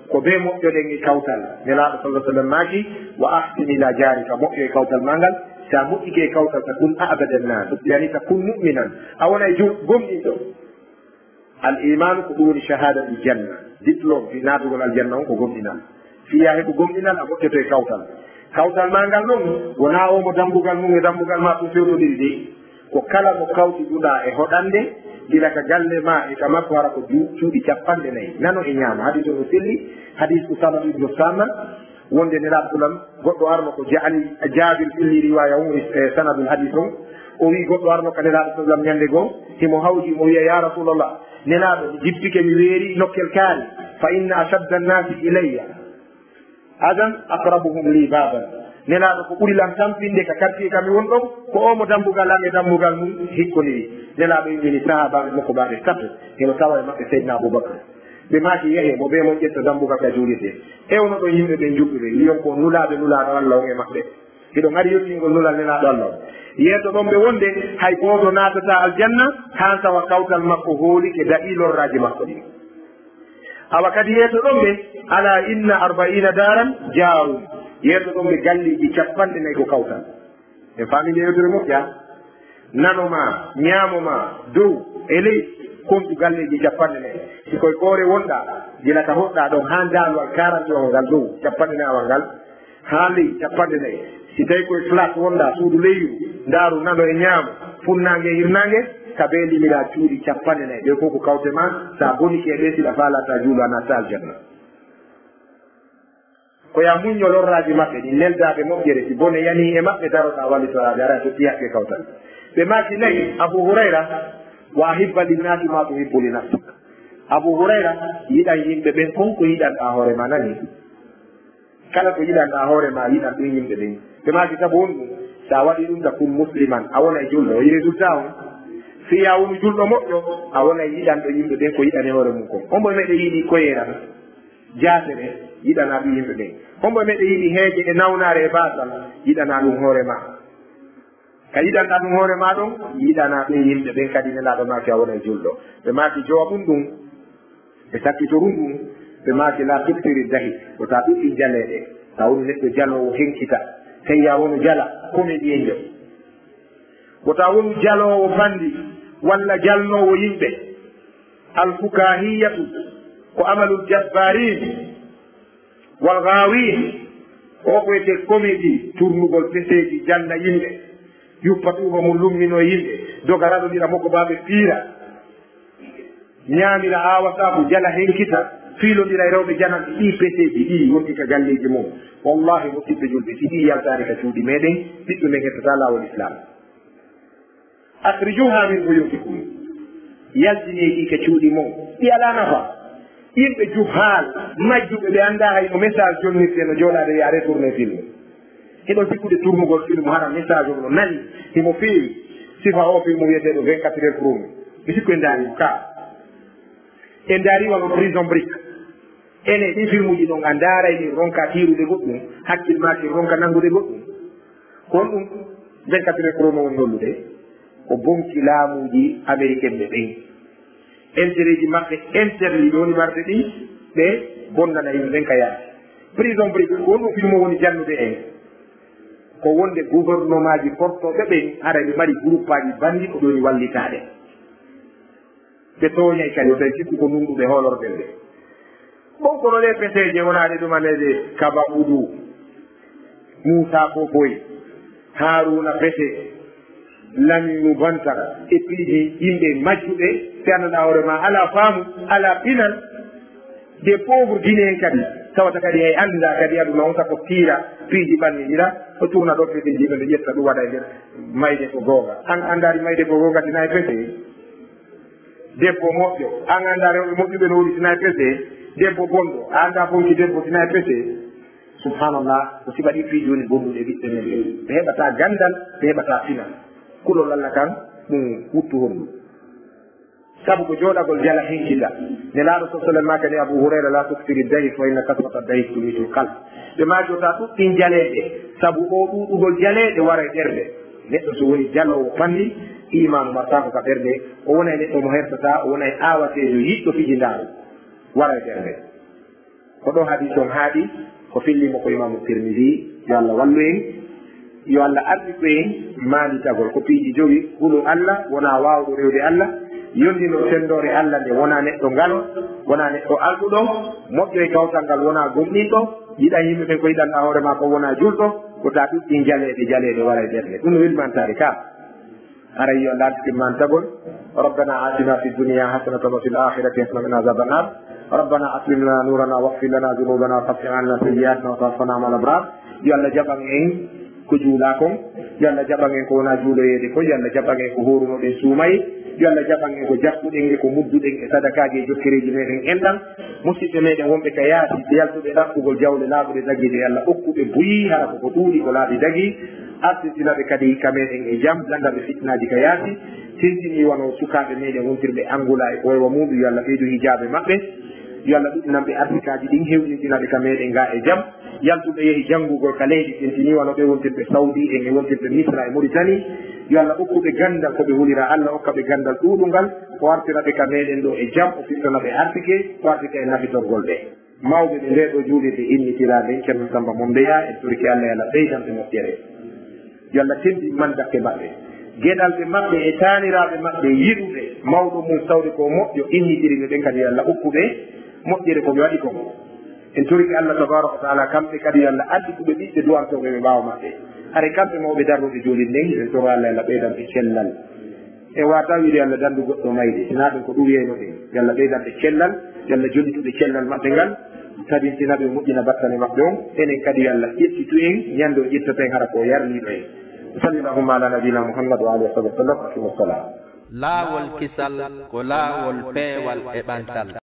ko be moƴƴoɗen e kawtal nelaɗo sallah sallam maaki wa ahsin ila jarika moƴƴo e kawtal ma ngal sa moƴƴike e kawtal ta kun abadan na ɗum yani ta kun muminan a wona e gomɗinɗo al imanu ko ɗum woni shahadatu janna diplôme fi natugol aljanna on ko gomɗinal fiya heɓo gomɗinal a moƴƴoto e kawtal kawtal ma ngal noon wona omo dambugal mum e dambugal ma ɗum fewtoɗiri de ko kala mo kawtiɗuɗa e hoɗande gila ka galle ma e ka makko hara ko cuuɗi capanɗe nayyi nano e ñaama hadis ono selli hadis usama ibnu sama wonde nelaɗo ɗulam goɗɗo arno ko jaali jaabir filli riwaya on e sanadul hadis on o wi goɗɗo arno ka nelaɗo sallam ñande goo himo hawji mo wiya ya rasulallah nelaɗo mi jippike mi weeri nokkel kaari fa inna ashadda annasi ilayya adan aqrabuhum li baban nelaɗo ko ɓurilam tampinde ka quartier kami won ɗon ko omo dambugal am e dambugal mum hikkoniri nelaɗo yimɓini sahabaɓe makko ɓaɓe sato heno tawa e maɓɓe seydna aboubacar ɓe maaki yehe mo ɓe mon ƴetta dambugal ka juulite ewno ɗon yimɓe ɓe juɓɓuɓe wiyon ko nulaɓe nulaɗo allah on e maɓɓe hiɗo gari yettingol nulal nelaɗo allah on yeeto ɗon ɓe wonde hay goto natata aljanna han tawa kawtal makko hoolike daɗi lorraji makko ɗi awa kadi yeeto ɗon ɓe ala inna arbaina daran jarum yeeto ɗon ɓe galliji capanɗe nayyi ko kawtal e famille yewtere moƴƴa nanoma ñamoma dow e ley kontu galleji capanɗe nayyi sikoye koore wonɗa gilata hoɗɗa ɗon ha ndalwal quarante o ngal dow capanɗe nawal ngal ha ley capanɗe nayyi si tawi koye flat wonɗa suudu leyru ndaaru nano e ñaamo funnangue e hirnangue ka be limira cuuɗi capanɗe nayyi ɓe fof ko kawte ma sa bonike e ɓe siɗa falata juulo a natta aljanna koya muñño lorraji maɓɓe ɗi neldaɓe moƴƴere si bone yani e maɓɓe daroɗa wallitorade ara to ɓiyaɓe kawtal ɓe maaki nayi abou hurayra wa hibba linnasi ma tuhibbu li nafsik abou hurayra yiɗan yimɓe ɓen konko yiɗanɗa hoorema nani kala ko yiɗanɗa hoorema yiɗan ɗum yimɓe ɓen ɓe maaki saabu on ɗum sa waɗi ɗum takun musliman a wona e julɗo o yi résultat on fiya woni julɗo moƴƴo a wona e yiɗanɗo yimɓe ɓen ko yiɗani hoore mum kon hombo meɗe yiɗi koyeran jasere yiɗana ɗum yimɓe ɓen hombo meɗe yiɗi heeje e nawnare e basal yiɗana ɗum hoore ma ka yiɗanɗa ɗum hoore ma ɗon yiɗana ɗum yimɓe ɓen kadi nelaɗo maaki a wona e julɗo ɓe maaki jowaɓum ɗum ɓe sakkitorum ɗum ɓe maaki la tuktiri dahi ko ta ɗuɗɗi jaleɗe ta woni neɗɗo jalowo henkita tawi a wono jala comédien jo wota wonu jalowo bandi walla jalnowo yimɓe alfukahiyatu ko amalul jabbarin wal gawin o koyete comédie tournugol peseji janda yimɓe yuppa tuuma mum lummino yimɓe dogaraɗo ɗiɗa makko baɓe piira ñamira awa sabu jala henkita fiilodira e rewɓe jananɓe ɗi peseji ɗi wonti ka galleji mum wallahi musidɓe julɓe si ɗi yaltani ka cuuɗi meɗen ɓiɗɗo men hettata lawol islam akhrijuha min buyutikum yaltineɗi ka cuuɗi mum ɗi ala nafa yimɓe juhal majjuɓe ɓe anda hayno message jonnirte no jooɗade wiya retourné film heɗon sikkude tournugol film hara message o no nani himo feewi sifa o film wiyeteɗo vingt quatre heures chrono mi sikku e daarimo ka e daarima no prison brique ene ɗi film uji ɗon a daarayni ronka tirude goɗɗum hakkil maki ronka nangude goɗɗum kon ɗum vingt quatre heures chrono woni hollude ko bonki laamuji américaine ɓe ɓen intérêt ji maɓɓe interli ɗo woni marde ɗi ɓe bonnana yimɓe ɓen ka yaade prison brique ko ɗum film o woni jannude en ko wonde gouvernement ji portoɓe ɓen ara ɓe mari groupe aji bandi ko ɗoni wallitade ɓe tooñay kadi o tawi sikku ko nunɗuɓe hoolorɓen ɓe bon kono ɗe peseje wonaɗe ɗumanede kaba udu moussa kokoy haruna pese laminu bantar e piiji yimɓe majjuɓe feernoɗa hoorema ala faamu ala pinal des pauvre guinéen kadi tawata kadi hay annda kadi aduna on sako tiira piiji ɓanniɗira o tourna ɗo pese jiɓe nde ƴetta ɗum waɗa e nder mayde ko goonga an anndari mayde ko goonga tina e pese debbo moƴƴo an annda rewɓe moƴƴuɓe no woni tina e pese debbo bonɗo a annda bonki debbo tina e pese subhanallah ko siɓa ɗi piiji woni bonnuɗe ɓiɓɓe men ɓe ɓe heɓata gandal ɓe heɓata pinal kulol allah kan ɗum wuttu honɗum sabu ko jooɗagol jala henkita ne laaɗo sa sallam ma kadi abou hurayra la tuktiri dahi fa inna kasrata dahi tumitul qalb ɓe ma jota ɗuɗɗin jaleɗe sabu o ɗuɗugol jaleɗe wara e ɓerɗe neɗɗo so woni jalowo fanni imanu martako ka ɓerɗe o wona e neɗɗo mo hertata o wona e awatejo yiɗɗo fiji ndaaru wara e ɓerɗe ko ɗo hadis on haaɗi ko fillimo ko imamu tirmidi yo allah wallu en yo allah ardiɗo en maanditagol ko piiji jogi huɗo allah wona wawɗo rewde allah yondino sendore allah nde wona neɗɗo ngal wona neɗɗo alɗuɗo moƴƴo e kawtal ngal wona gomɗinɗo yiɗa yimɓe ɓen ko yiɗanɗa hoore ma ko wona julɗo ko ta ɗuɗɗi jaleɗe jaleɗe wara e ɓerde ɗum no welmantare ka aray yo allah ardiɗe mantagol ربنا آتنا في الدنيا حسنة وفي الآخرة حسنة وقنا عذاب النار ربنا أتمم لنا نورنا واغفر لنا ذنوبنا وكفر عنا سيئاتنا وتوفنا مع الأبرار يلا جبان إن كجولاكم يلا جبان إن كونا جولي ko yalla jaɓan en ko horunoɗen suumay yo allah jaɓan en ko jakkuɗen e ko mudduɗen e sadakaji e jokkereji meɗen enɗan musidɓe meɗen wonɓe ka yaasi ɓe yaltuɓe ɗaɓɓugol jawle laaɓuɗe daguide allah okkuɓe buyi hara koko ɗuuɗi ko laaɓi dagui artitinaɓe kadi ka meɗen e jaam landaɓe fitnaji ka yaasi tintini wono sukaɓe meɗen wontirɓe angula e ɓoywa muɗum yo allah ɓeydu hijaɓe maɓɓe yo allah ɗuɗɗinanɓe artikaji ɗin hewɗintinaɓe ka meɗen ga e jaam yaltuɓe yeehi janngugol ka leydi tintini wono ɓe wontirɓe saudi en e wontirɓe misra e mauritanie yo allah okkuɓe gandal koɓe hulira allah hokkaɓe gandal ɗuɗungal o artiraɓe ka meɗen ɗo e jaam o fittanaɓe artike o artike e nafitorgol ɓe mawɓe ɓe ndeɗo juulirde innitiraɗen ceerno samba mombeya en turki allah allah ɓeydanɓe moƴƴere yo allah tendi mandakke maɓɓe geɗalɓe maɓɓe e taniraɓe maɓɓe yiɗuɓe mawɗo mum tawde ko moƴƴo innitiriɓe ɓen kadi yo allah okkuɓe moƴƴere koɓe waɗi ko en turki allah tabaraka wa taala kamɓe kadi yo allah addi kuɓe ɓiɓɓe duwantoɓe ɓe ɓaawa maɓɓe hare kamɓe mawɓe darruɓe jooli nden en toro allah allah ɓeydanɓe cellal e wata wiide allah dandu goɗɗo mayde sina ɗum ko ɗum wiyeyno ɗen yo allah ɓeydanɓe cellal yo allah jollituɓe cellal maɓɓe ngal tabintinaɓe moƴƴina battane maɓɓe on enen kadi yo allah ƴettitu en ñande o ƴettaten hara ko yarniɗo en salli llahumma ala nabina muhammad wa alihi wa sahbi wa sallam aqimu ssalam laawol kisal ko laawol peewal e ɓantal